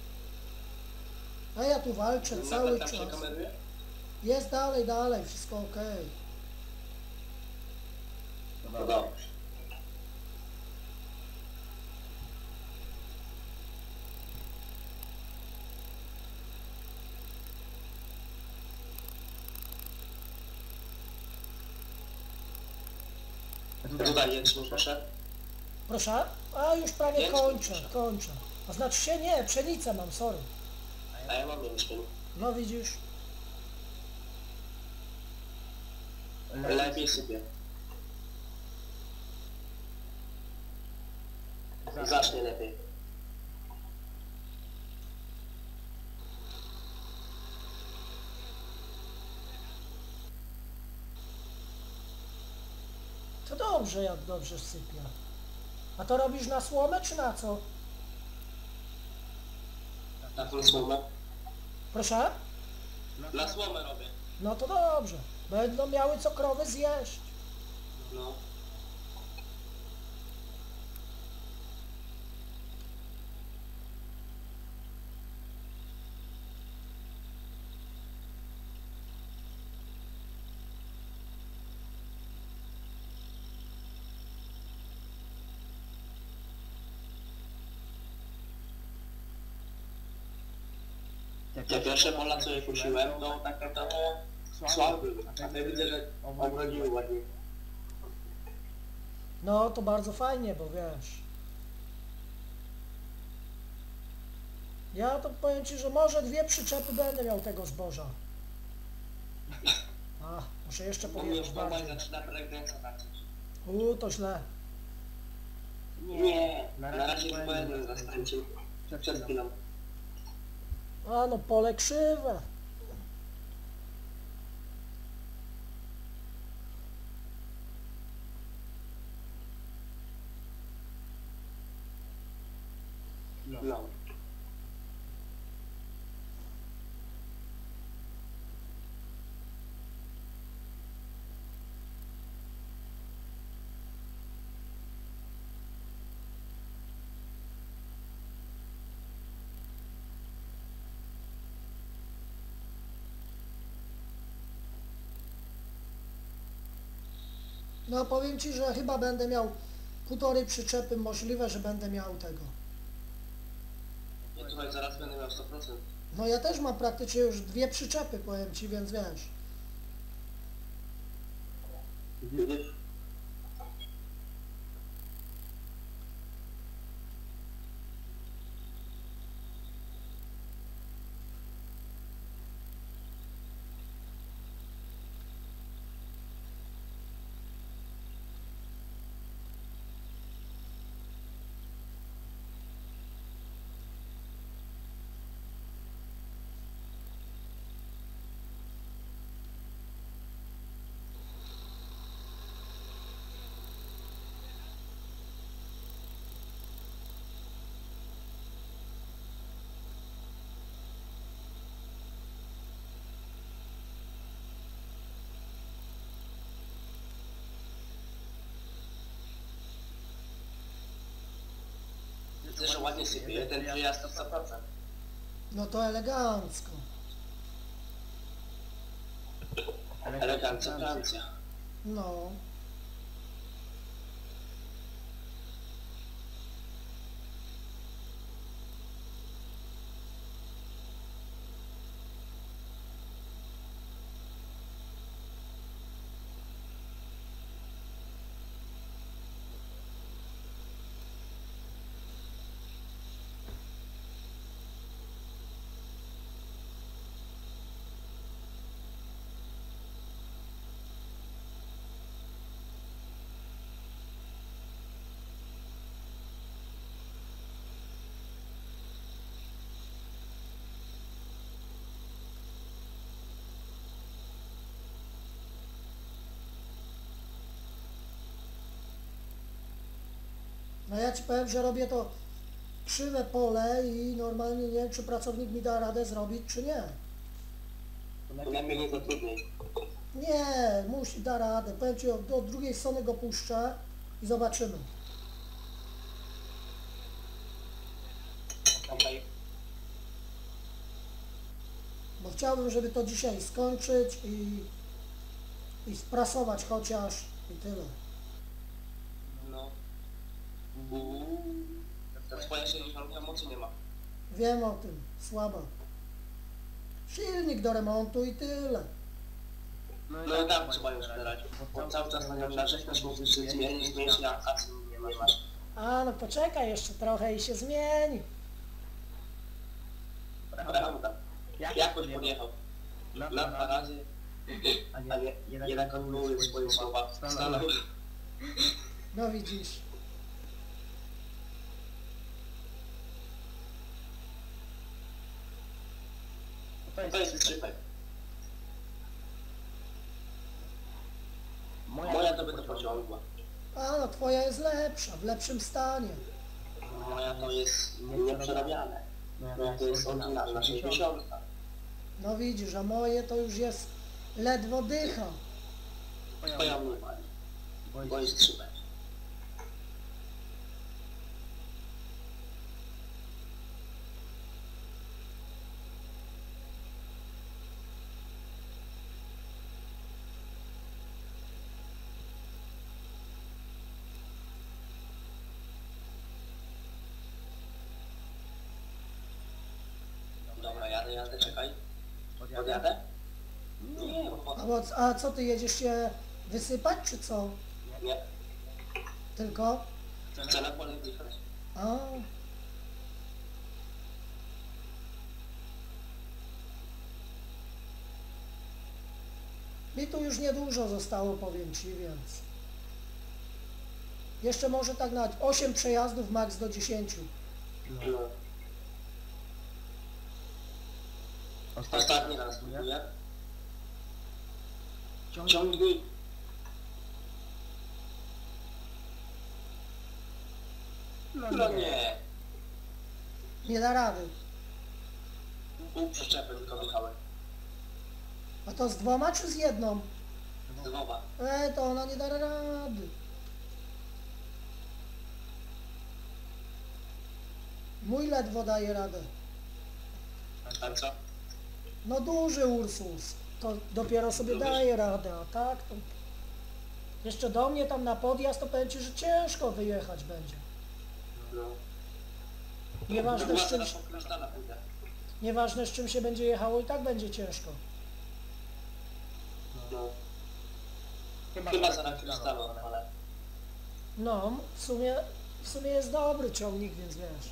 S2: A ja tu walczę cały
S1: Tam się
S2: czas.
S1: kameruje?
S2: Jest dalej, wszystko okej.
S1: No dobrze. Tutaj jedźmy, proszę.
S2: Proszę? A już prawie
S1: Jęczmień, proszę.
S2: kończę. A znaczy się nie, pszenicę mam, sorry.
S1: A ja mam jęczmień.
S2: No widzisz.
S1: Lepiej sypię. Zacznie lepiej.
S2: To dobrze, jak dobrze sypie. A to robisz na słomę, czy na co?
S1: Na tą słomę?
S2: Proszę?
S1: Na słomę robię.
S2: No to dobrze. Będą miały co krowy zjeść.
S1: No. Te pierwsze pola, co je kusiłem, to tak naprawdę słabe były. A tutaj widzę, że ogrodziły ładnie.
S2: No to bardzo fajnie, bo wiesz. Ja to powiem Ci, że może 2 przyczepy będę miał tego zboża. A, muszę jeszcze
S1: Bo mnie
S2: powiedzieć
S1: już powoli
S2: bardziej.
S1: zaczyna breakdance'a tańczyć.
S2: To źle.
S1: Nie, na razie tylko jeden raz tańczył. Przed chwilą.
S2: A no pole krzywe.
S1: No.
S2: No powiem Ci, że chyba będę miał 1,5 przyczepy, możliwe, że będę miał tego.
S1: Ja tutaj zaraz będę miał 100%.
S2: No ja też mam praktycznie już 2 przyczepy, powiem Ci, więc wiesz.
S1: Widzisz? Widzę, że ładnie sypie. Ten przyjazd to 100%.
S2: No to elegancko.
S1: Elegancja Francja.
S2: No. No ja Ci powiem, że robię to krzywe pole i normalnie nie wiem, czy pracownik mi da radę zrobić, czy nie.
S1: To lepiej nie zatrudniaj.
S2: Nie, musi da radę. Powiem Ci, do drugiej strony go puszczę i zobaczymy.
S1: Okej.
S2: Bo chciałbym, żeby to dzisiaj skończyć i sprasować chociaż i tyle.
S1: No. Ta twoja 60 mocy nie ma.
S2: Wiem o tym, słaba. Silnik do remontu i tyle.
S1: No i tam trzeba ją wspierać. Bo cały czas narzekać na słowo, że zmienić, a kasy nie masz.
S2: A no poczekaj jeszcze trochę i się zmieni.
S1: Prawda. Jakoś podjechał. Na 2 razy, a nie, jednak kontynuuje swoje słowa. Stanął.
S2: No widzisz.
S1: To jest skrzypek. Moja to by to pociągła.
S2: A no twoja jest lepsza, w lepszym stanie.
S1: Moja to jest nieprzerabiane. Moja to jest oryginalna 60.
S2: No widzisz, a moje to już jest ledwo dycha.
S1: Twoja mnie pali. Bo jest skrzypek. Dobra, jadę, czekaj. Podjadę? Nie, bo
S2: A co ty jedziesz się wysypać czy co?
S1: nie.
S2: Tylko?
S1: Chcę na pole wyjechać.
S2: A. Mi tu już niedużo zostało, powiem ci, więc... Jeszcze może tak na 8 przejazdów, max do 10.
S1: No. Ostatni raz próbuję. Ciągnij. No nie.
S2: Nie da rady.
S1: Pół przyczepy tylko wychałem.
S2: A to z 2 czy z 1?
S1: Z 2.
S2: To ona nie da rady. Mój ledwo daje radę.
S1: A co?
S2: No duży Ursus. To dopiero sobie daje radę, a tak to... Jeszcze do mnie tam na podjazd to powiem ci, że ciężko wyjechać będzie.
S1: No.
S2: Nieważne z czym się będzie jechało i tak będzie ciężko.
S1: No. Chyba zaraz krystale odpalę.
S2: No, w sumie jest dobry ciągnik, więc wiesz.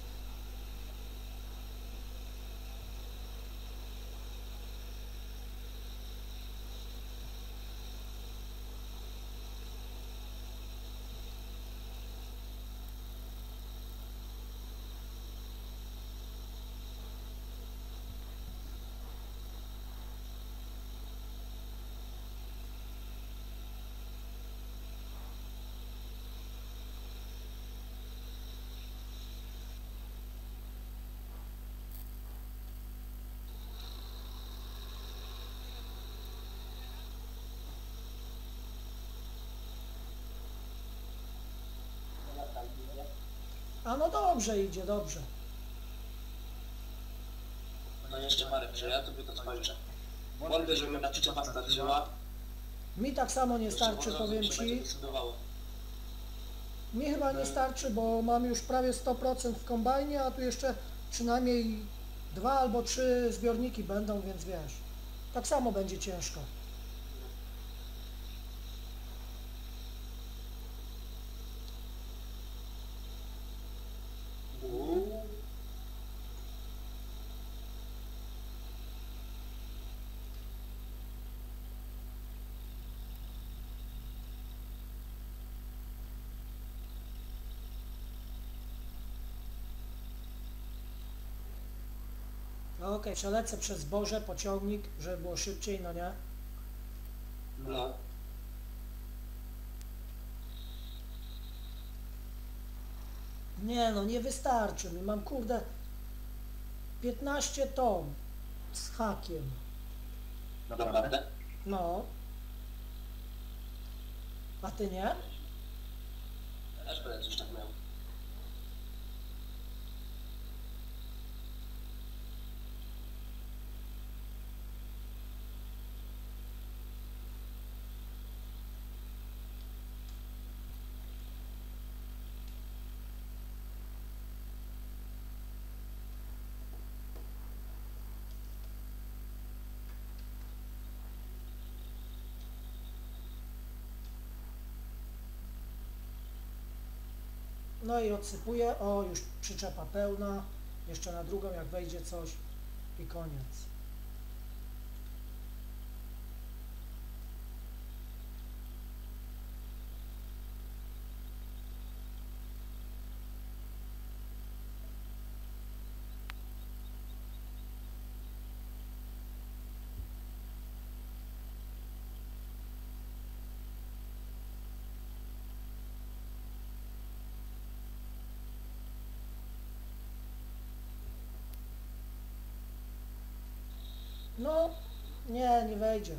S2: A no dobrze idzie, dobrze.
S1: No jeszcze parę przejazdów i to skończę. Wątpię, żeby mi ta przyczepa starczyła.
S2: Mi tak samo nie starczy, powiem ci. Mi chyba nie starczy, bo mam już prawie 100% w kombajnie, a tu jeszcze przynajmniej 2 albo 3 zbiorniki będą, więc wiesz. Tak samo będzie ciężko. No okej, przelecę przez zboże, pociągnik, żeby było szybciej, no nie?
S1: No.
S2: Nie no, nie wystarczy mi, mam kurde 15 ton z hakiem.
S1: Naprawdę?
S2: No. A ty nie?
S1: Też będę coś tak miał.
S2: No i odsypuję. O, już przyczepa pełna. Jeszcze na drugą, jak wejdzie coś i koniec. No, nie wejdzie.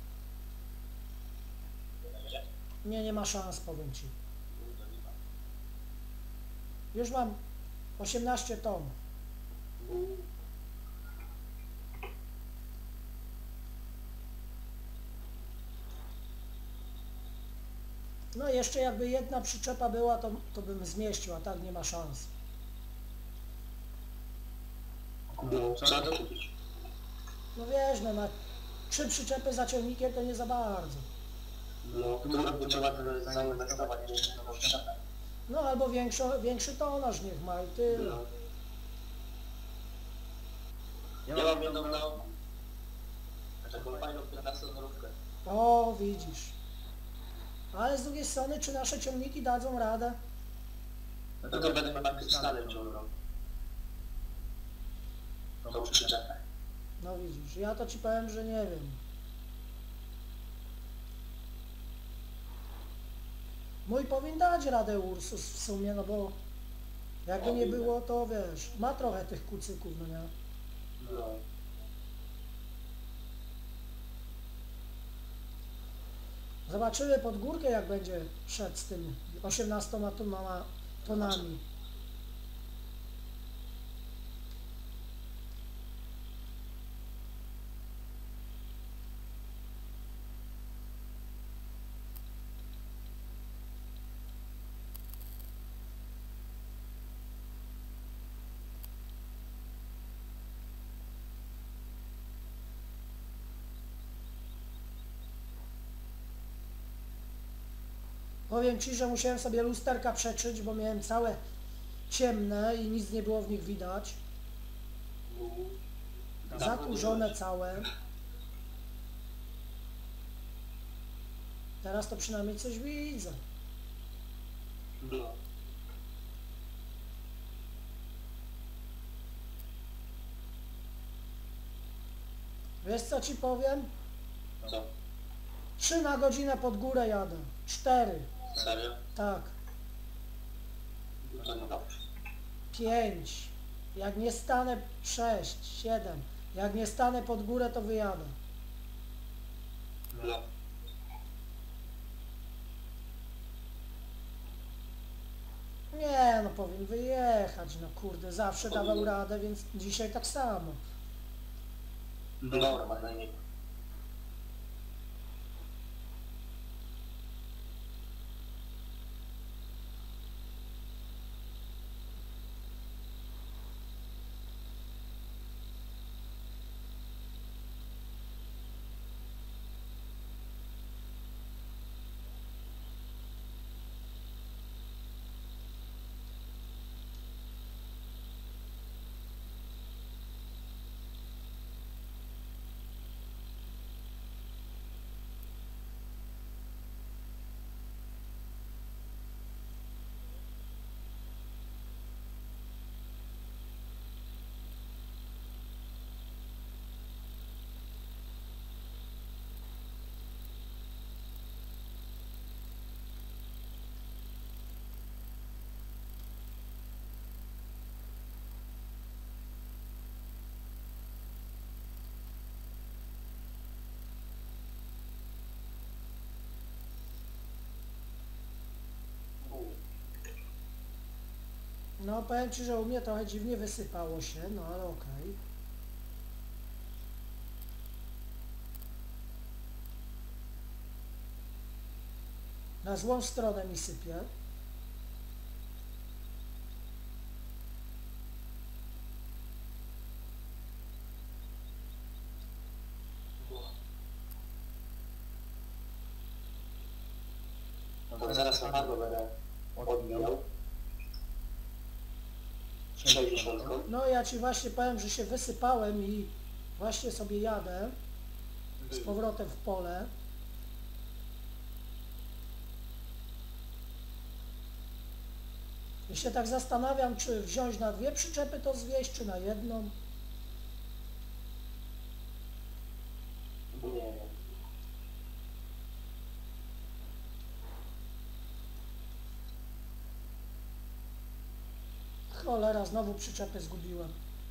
S2: Nie ma szans, powiem Ci. Już mam 18 ton. No jeszcze jakby jedna przyczepa była, to bym zmieścił, a tak nie ma szans.
S1: No, trzeba to kupić.
S2: No wiesz, no na 3 przyczepy za ciągnikiem to nie za bardzo.
S1: No, w tym roku trzeba zainwestować jeszcze w nową szczepę.
S2: No albo większy tonaż niech ma i tyle.
S1: No. Ja mam jedną na oku. Taką fajną 15-tonówkę.
S2: O, widzisz. Ale z drugiej strony, czy nasze ciągniki dadzą radę?
S1: Tylko będę chyba krystalem ciągnął. Tą przyczepę.
S2: No widzisz, ja to Ci powiem, że nie wiem. Mój powinien dać radę Ursus w sumie, no bo jakby nie było, to wiesz, ma trochę tych kucyków, no nie?
S1: No.
S2: Zobaczymy pod górkę, jak będzie szedł z tym 18 tonami. Powiem Ci, że musiałem sobie lusterka przeczyć, bo miałem całe ciemne i nic nie było w nich widać. Zakurzone całe. Teraz to przynajmniej coś widzę.
S1: No.
S2: Wiesz co Ci powiem?
S1: Co?
S2: 3 na godzinę pod górę jadę. 4.
S1: Serio?
S2: Tak.
S1: No to nie dobrze.
S2: 5. Jak nie stanę 6, 7. Jak nie stanę pod górę, to wyjadę.
S1: No.
S2: Nie, no powinien wyjechać, no kurde, zawsze dawał radę, więc dzisiaj tak samo.
S1: No dobra, ma na niego.
S2: No powiem Ci, że u mnie trochę dziwnie wysypało się, no ale okej. Na złą stronę mi sypie.
S1: No to zaraz na pewno będę odbijał. 60.
S2: No ja ci właśnie powiem, że się wysypałem i właśnie sobie jadę z powrotem w pole. I się tak zastanawiam, czy wziąć na 2 przyczepy to zwieść, czy na jedną.
S1: Nie wiem.
S2: Cholera, znowu przyczepy zgubiłem.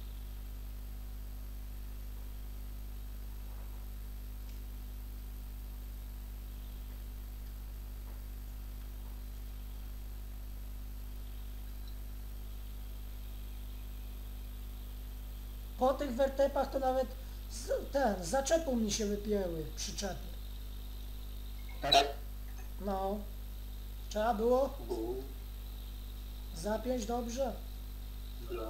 S2: Po tych wertepach to nawet z zaczepu mi się wypięły przyczepy.
S1: Tak?
S2: No, trzeba było
S1: Był.
S2: zapiąć dobrze.
S1: No.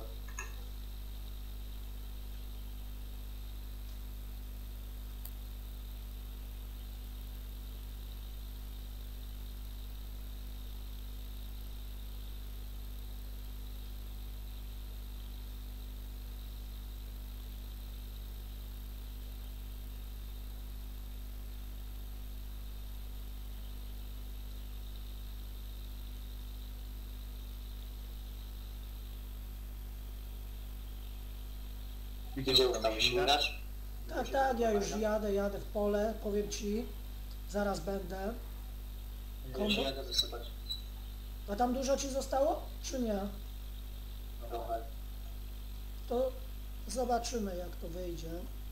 S1: Gdzie tam śmigać?
S2: Tak, tak, ja już jadę w pole, powiem ci, zaraz będę.
S1: Już jadę wysypać.
S2: A tam dużo ci zostało, czy nie?
S1: Trochę.
S2: To zobaczymy, jak to wyjdzie.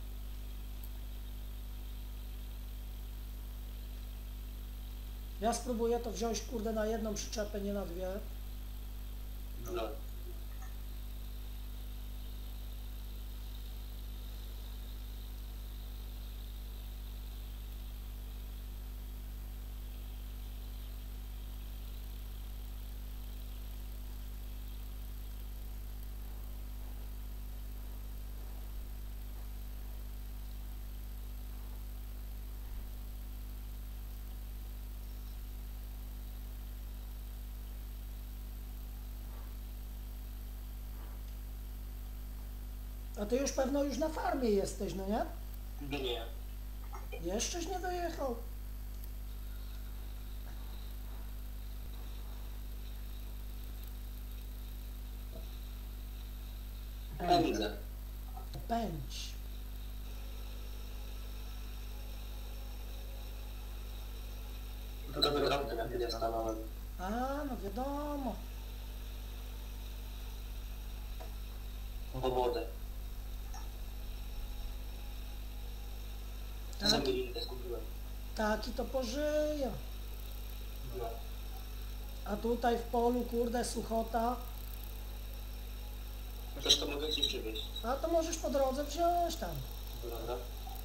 S2: Ja spróbuję to wziąć, kurde, na jedną przyczepę, nie na 2.
S1: No.
S2: A ty już pewno już na farmie jesteś, no nie?
S1: Nie.
S2: Jeszcześ nie dojechał.
S1: Pędzę.
S2: Pędź.
S1: To wygląda jak nie stanąłem.
S2: A, no wiadomo.
S1: Po wodę.
S2: Tak,
S1: Za minutę zgubiłem.
S2: taki to pożyje.
S1: No.
S2: A tutaj w polu, kurde, suchota.
S1: Też to mogę ci przywieźć.
S2: A to możesz po drodze wziąć tam.
S1: Dobra.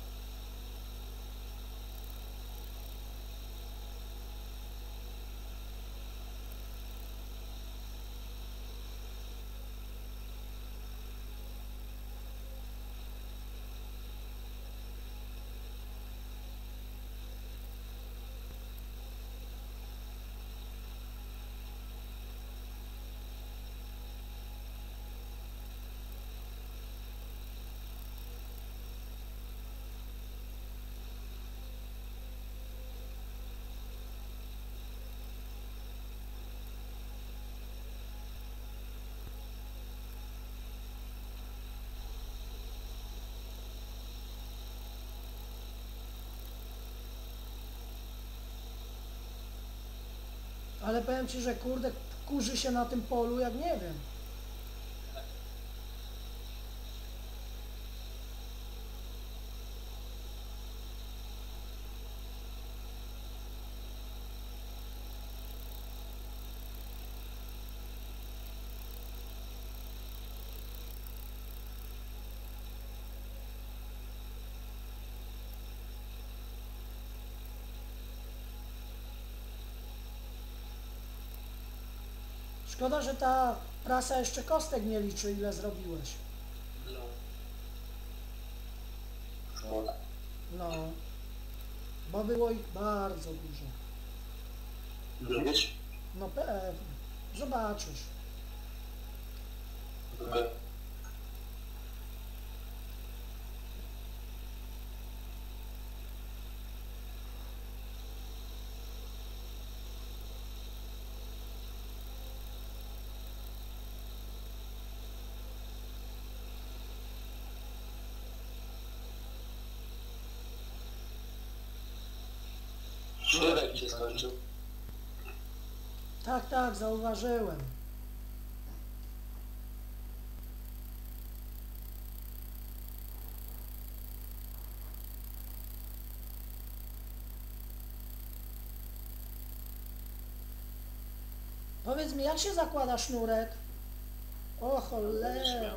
S2: Ale powiem ci, że kurde, kurzy się na tym polu, jak nie wiem. Szkoda, że ta prasa jeszcze kostek nie liczy, ile zrobiłeś.
S1: No. Szkoda.
S2: No. Bo było ich bardzo dużo.
S1: Lubisz?
S2: No pewnie. Zobaczysz.
S1: Okej. Sznurek się skończył.
S2: Tak, tak, zauważyłem. Powiedz mi, jak się zakłada sznurek? O cholera.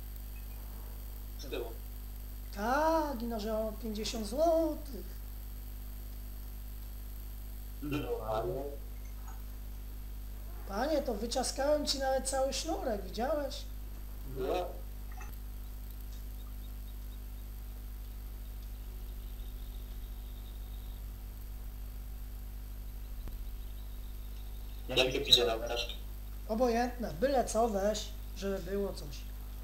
S1: Z tyłu.
S2: Tak, i no, że o 50 zł.
S1: No, ale...
S2: Panie, to wyczaskałem ci nawet cały sznurek, widziałeś?
S1: No. Jakie picie dał też?
S2: Obojętne, byle co weź, żeby było coś.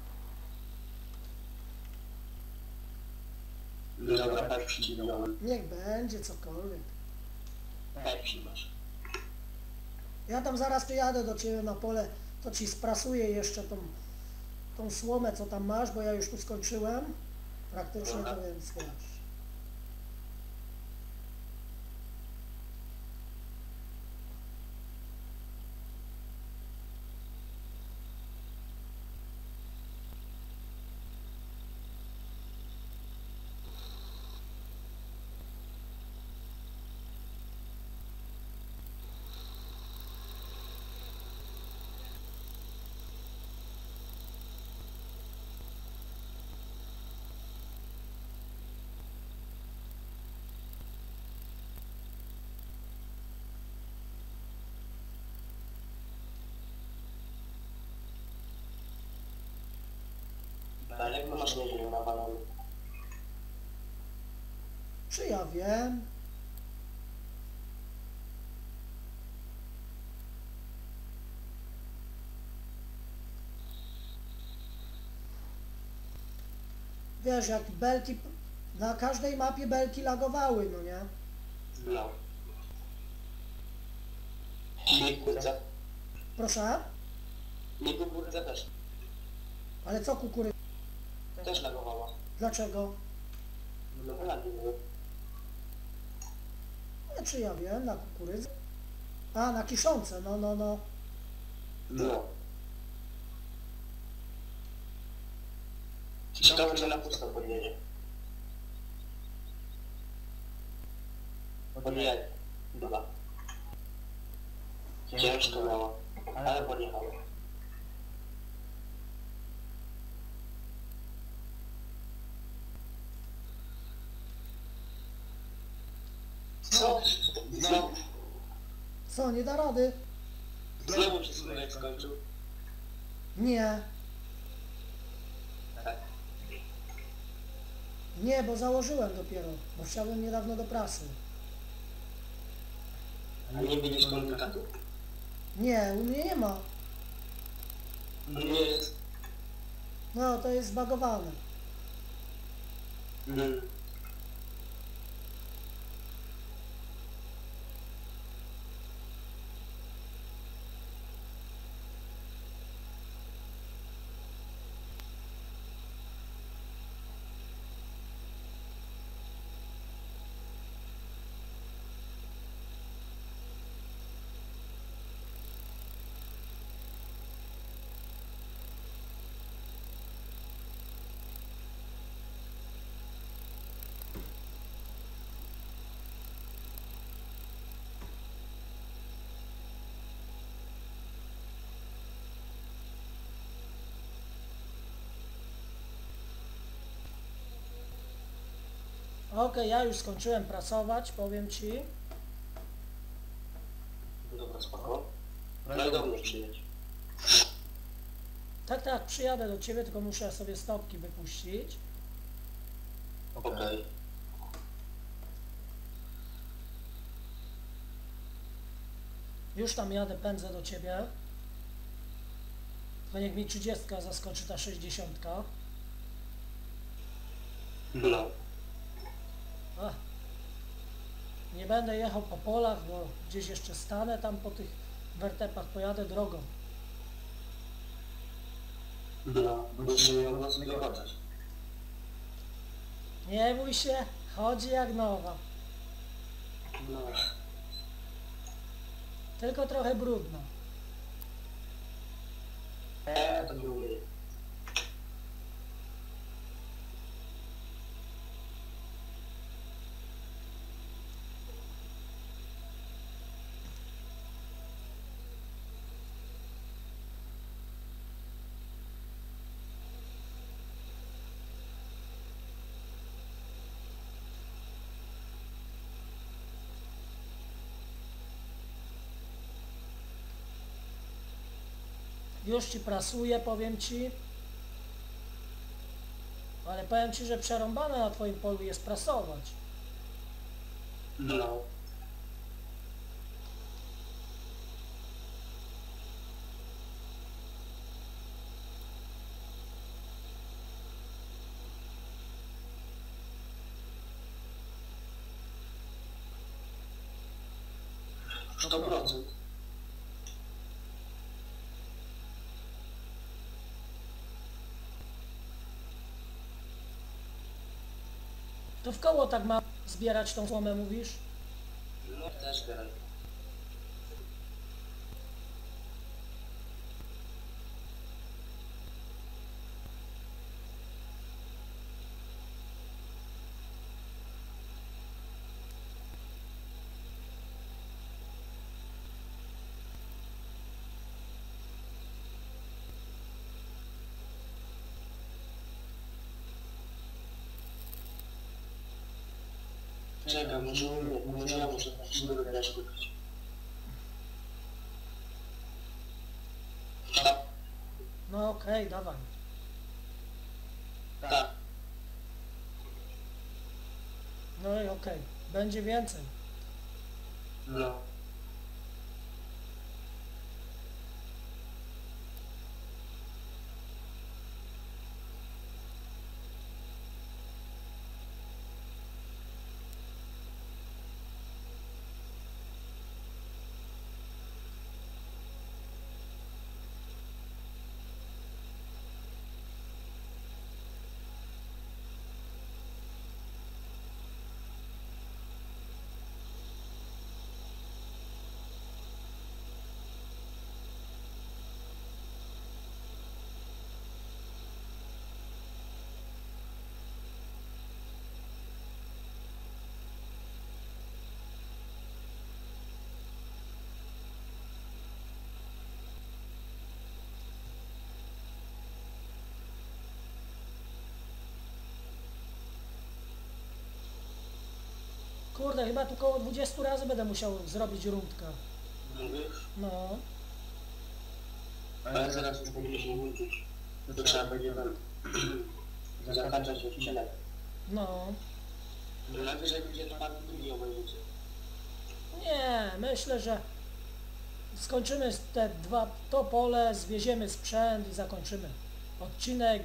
S1: Dobra, Pepsi ci dałem.
S2: Niech będzie cokolwiek.
S1: Pepsi masz.
S2: Ja tam zaraz przyjadę do ciebie na pole, to ci sprasuję jeszcze tą słomę, co tam masz, bo ja już tu skończyłem. Praktycznie to więc wiesz.
S1: Daleko masz niedzielę na balonu.
S2: Czy ja wiem? Wiesz, jak belki, na każdej mapie belki lagowały, no nie?
S1: No. Nie kukurydza.
S2: Proszę?
S1: Nie kukurydza też.
S2: Ale co kukurydza?
S1: Też lagowała.
S2: Dlaczego?
S1: No lagi były.
S2: Nie, czy ja wiem, na kukurydzę? A, na kiszące, no.
S1: No. Ciekawe, czy na pusto podjedzie. Podjedzie. Dobra. Ciężko miała, ale podjechała. Co? Znowu?
S2: Co, nie da rady?
S1: Znowu się sznurek skończył.
S2: Nie.
S1: Tak.
S2: Nie, bo założyłem dopiero, bo chciałbym niedawno do prasy.
S1: A nie widzisz komunikatu?
S2: Nie, u mnie nie ma.
S1: Nie jest.
S2: No, to jest zbagowane.
S1: Mm.
S2: Okej, ja już skończyłem pracować, powiem ci.
S1: Dobra, spoko. No i do mnie przyjedź.
S2: Tak, tak, przyjadę do ciebie, tylko muszę sobie stopki wypuścić.
S1: Okej.
S2: Już tam jadę, pędzę do ciebie. To niech mi 30 zaskoczy ta 60.
S1: No.
S2: Ach. Nie będę jechał po polach, bo gdzieś jeszcze stanę tam po tych wertepach, pojadę drogą.
S1: No, bo się nie mogą sobie chodzić.
S2: Nie bój się, chodzi jak nowa.
S1: No.
S2: Tylko trochę brudno.
S1: To nie umiem.
S2: Już ci prasuję, powiem ci. Ale powiem ci, że przerąbane na twoim polu jest prasować.
S1: No. To 100%.
S2: To w koło tak ma zbierać tą słomę, mówisz?
S1: No też graj. Czekaj, może ja muszę innego grać kupić.
S2: No okej, dawaj.
S1: Tak.
S2: No i okej, będzie więcej.
S1: No.
S2: Kurde, chyba tu koło 20 razy będę musiał zrobić rundkę.
S1: Mówisz?
S2: No.
S1: Ale zaraz już będzie się włączyć. To trzeba będzie tam zahaczać odcinek.
S2: No.
S1: Najwyżej będzie trwać drugi obejrzycie.
S2: Nie, myślę, że skończymy te to pole, zwieziemy sprzęt i zakończymy odcinek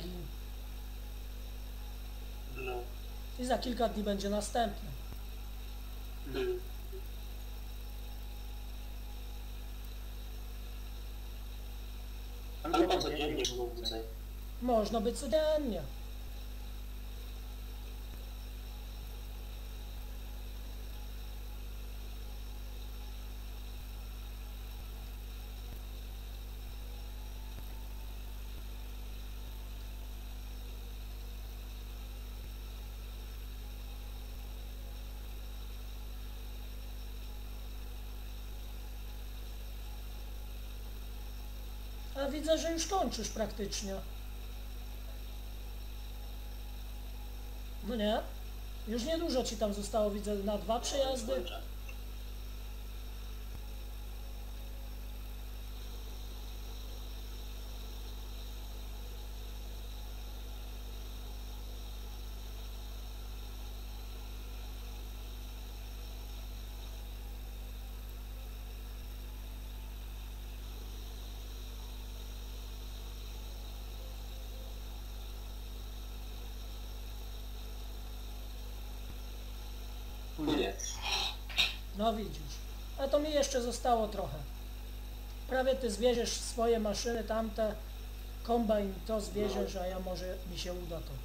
S1: No.
S2: i za kilka dni będzie następny.
S1: Ale po codziennie było więcej.
S2: Można by codziennie. A widzę, że już kończysz praktycznie. No nie? Już niedużo ci tam zostało, widzę, na 2 przejazdy. No widzisz. A to mi jeszcze zostało trochę. Prawie ty zwieziesz swoje maszyny, tamte, kombajn to zwieziesz, a ja może mi się uda to.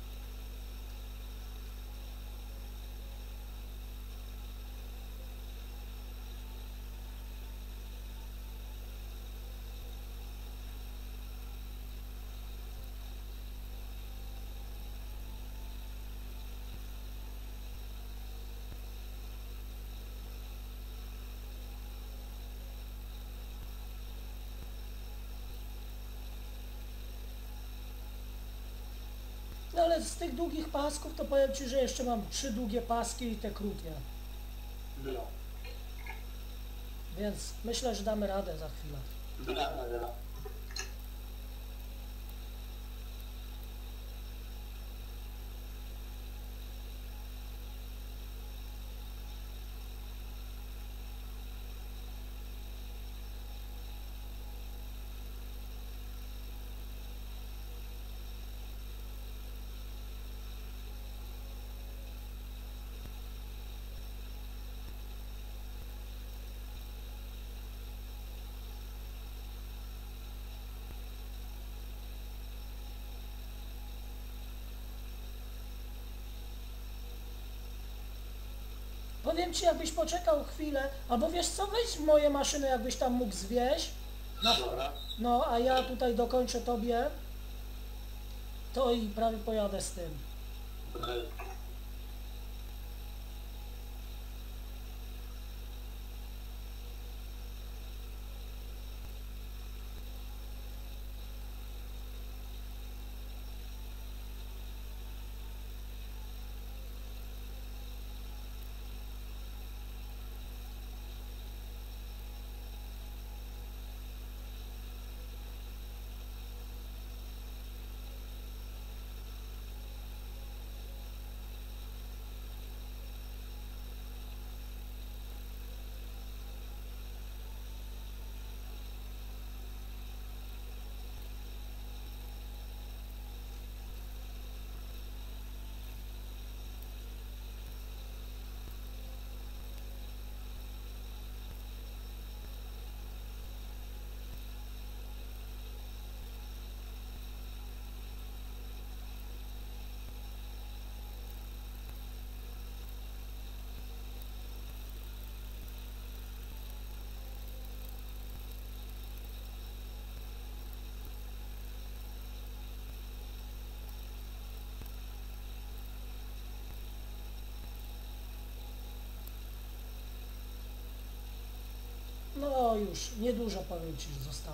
S2: No ale z tych długich pasków to powiem ci, że jeszcze mam 3 długie paski i te krótkie.
S1: No.
S2: Więc myślę, że damy radę za chwilę.
S1: No.
S2: Powiem ci, jakbyś poczekał chwilę, albo wiesz co, weź moje maszyny, jakbyś tam mógł zwieźć.
S1: Dobra.
S2: No, a ja tutaj dokończę tobie. To i prawie pojadę z tym.
S1: Okej.
S2: No już, niedużo powiem ci, że zostało.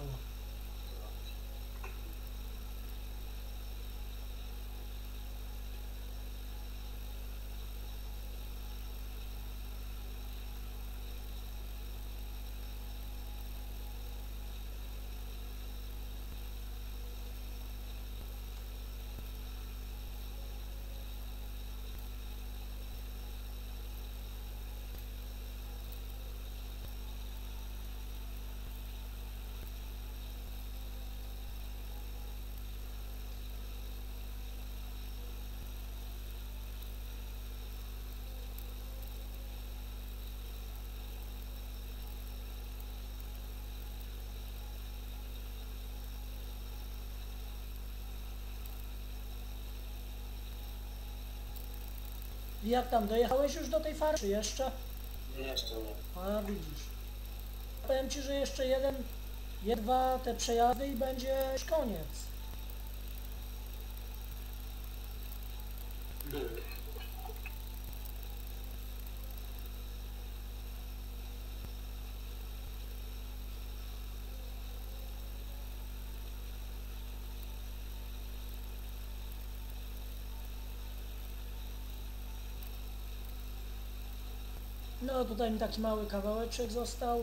S2: I jak tam, dojechałeś już do tej farmy, czy jeszcze?
S1: Jeszcze nie.
S2: A widzisz. Powiem ci, że jeszcze dwa te przejazdy i będzie już koniec. No tutaj mi taki mały kawałeczek został.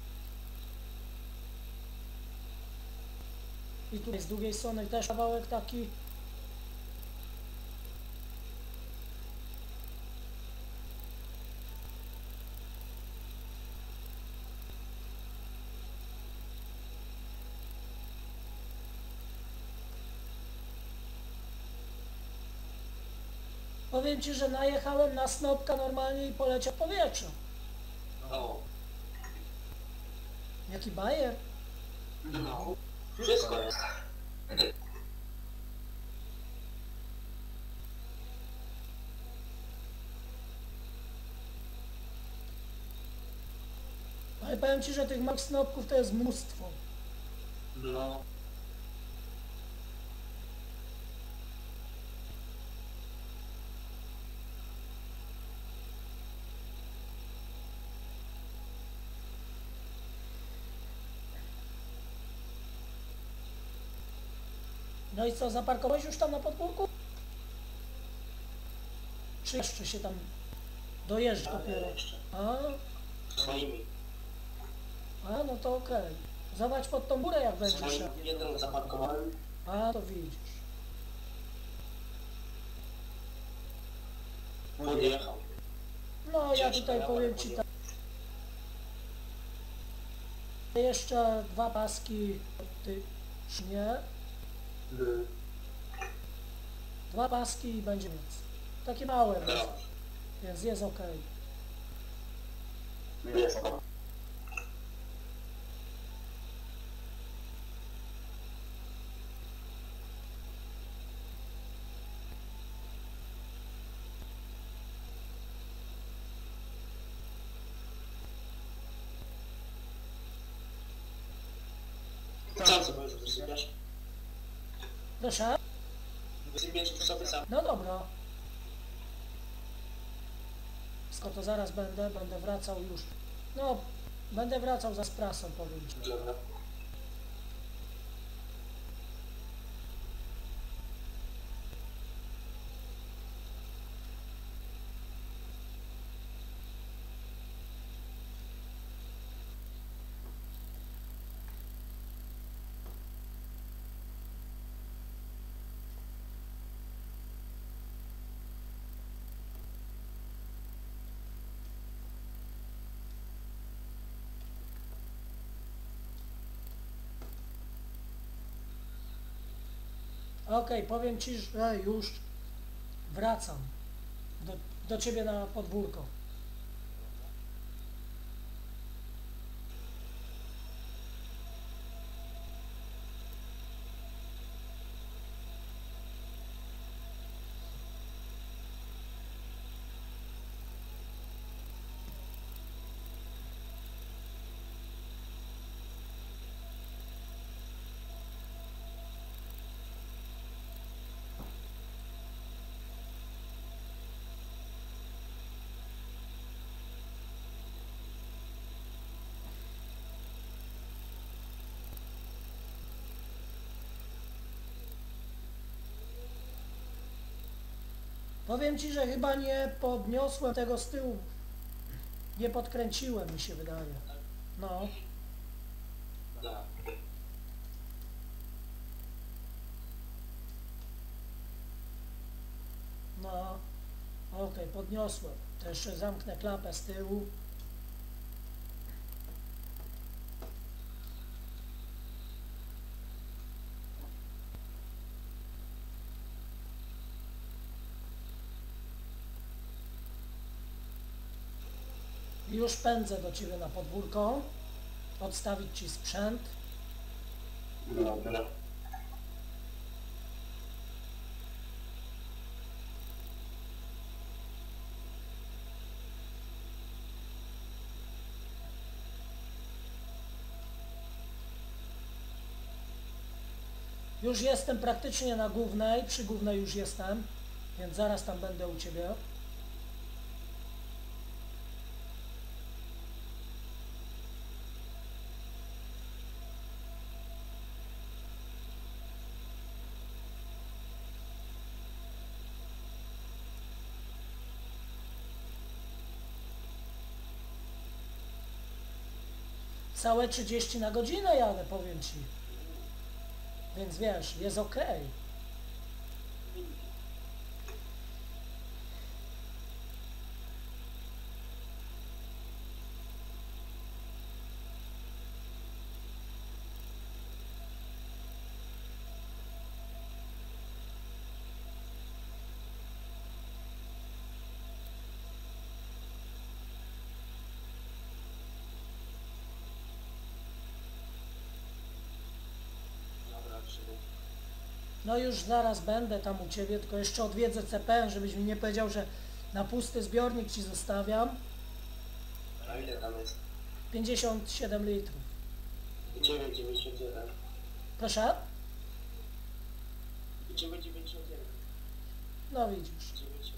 S2: I tutaj z drugiej strony też kawałek taki. Powiem ci, że najechałem na snopka normalnie i poleciał w powietrze.
S1: No. O,
S2: Jaki bajer?
S1: no. Wszystko jest.
S2: Ale powiem ci, że tych małych snopków to jest mnóstwo.
S1: No.
S2: No i co, zaparkowałeś już tam na podwórku? Czy jeszcze się tam dojeżdża dopiero?
S1: Ale jeszcze.
S2: A,
S1: Swoimi.
S2: no to okej. Zobacz pod tą górę jak będziesz.
S1: Swoim jeden zaparkowałem.
S2: A, to widzisz.
S1: Podjechał.
S2: No ja tutaj powiem ci tak. Jeszcze 2 paski ty nie. 2 paski i będzie nic. Takie małe,
S1: No.
S2: więc jest okej.
S1: Jest to. Sam sobie już wysypiasz?
S2: Proszę?
S1: Wysypiesz już sobie sam.
S2: No dobra. Skoro to zaraz będę wracał już. No, będę wracał za sprasą, powiem ci.
S1: Dobra.
S2: Okej, powiem ci, że już wracam do ciebie na podwórko. Powiem ci, że chyba nie podniosłem tego z tyłu. Nie podkręciłem, mi się wydaje. No.
S1: Dobra.
S2: No. Okej, podniosłem. To jeszcze zamknę klapę z tyłu. Już pędzę do ciebie na podwórko. Odstawić ci sprzęt.
S1: Dobra.
S2: Już jestem praktycznie na głównej, przy głównej już jestem, więc zaraz tam będę u ciebie. Całe 30 na godzinę jadę, powiem ci. Więc wiesz, jest okej. No już zaraz będę tam u Ciebie, tylko jeszcze odwiedzę CPN, żebyś mi nie powiedział, że na pusty zbiornik Ci zostawiam.
S1: A ile tam jest?
S2: 57 litrów.
S1: 9,91.
S2: Proszę?
S1: 9,91.
S2: No widzisz.
S1: 9,91.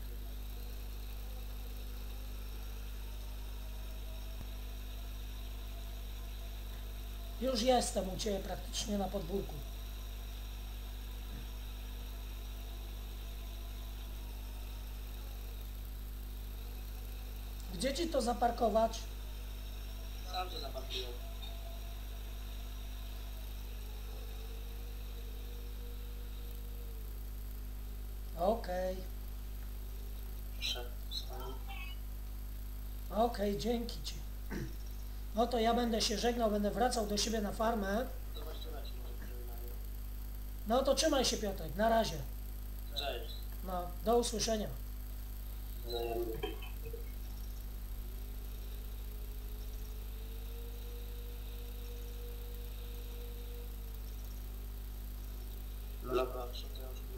S2: Już jestem u Ciebie praktycznie na podwórku. Gdzie Ci to zaparkować?
S1: Sam się zaparkuję.
S2: Okej.
S1: Proszę, wstań.
S2: Okej, dzięki Ci. No to ja będę się żegnał, będę wracał do siebie na farmę.
S1: Zobaczymy, czy może przejmamy.
S2: No to trzymaj się, Piotrek, na razie.
S1: Cześć.
S2: No, do usłyszenia.
S1: Wzajemnie. Dobra, przepraszam.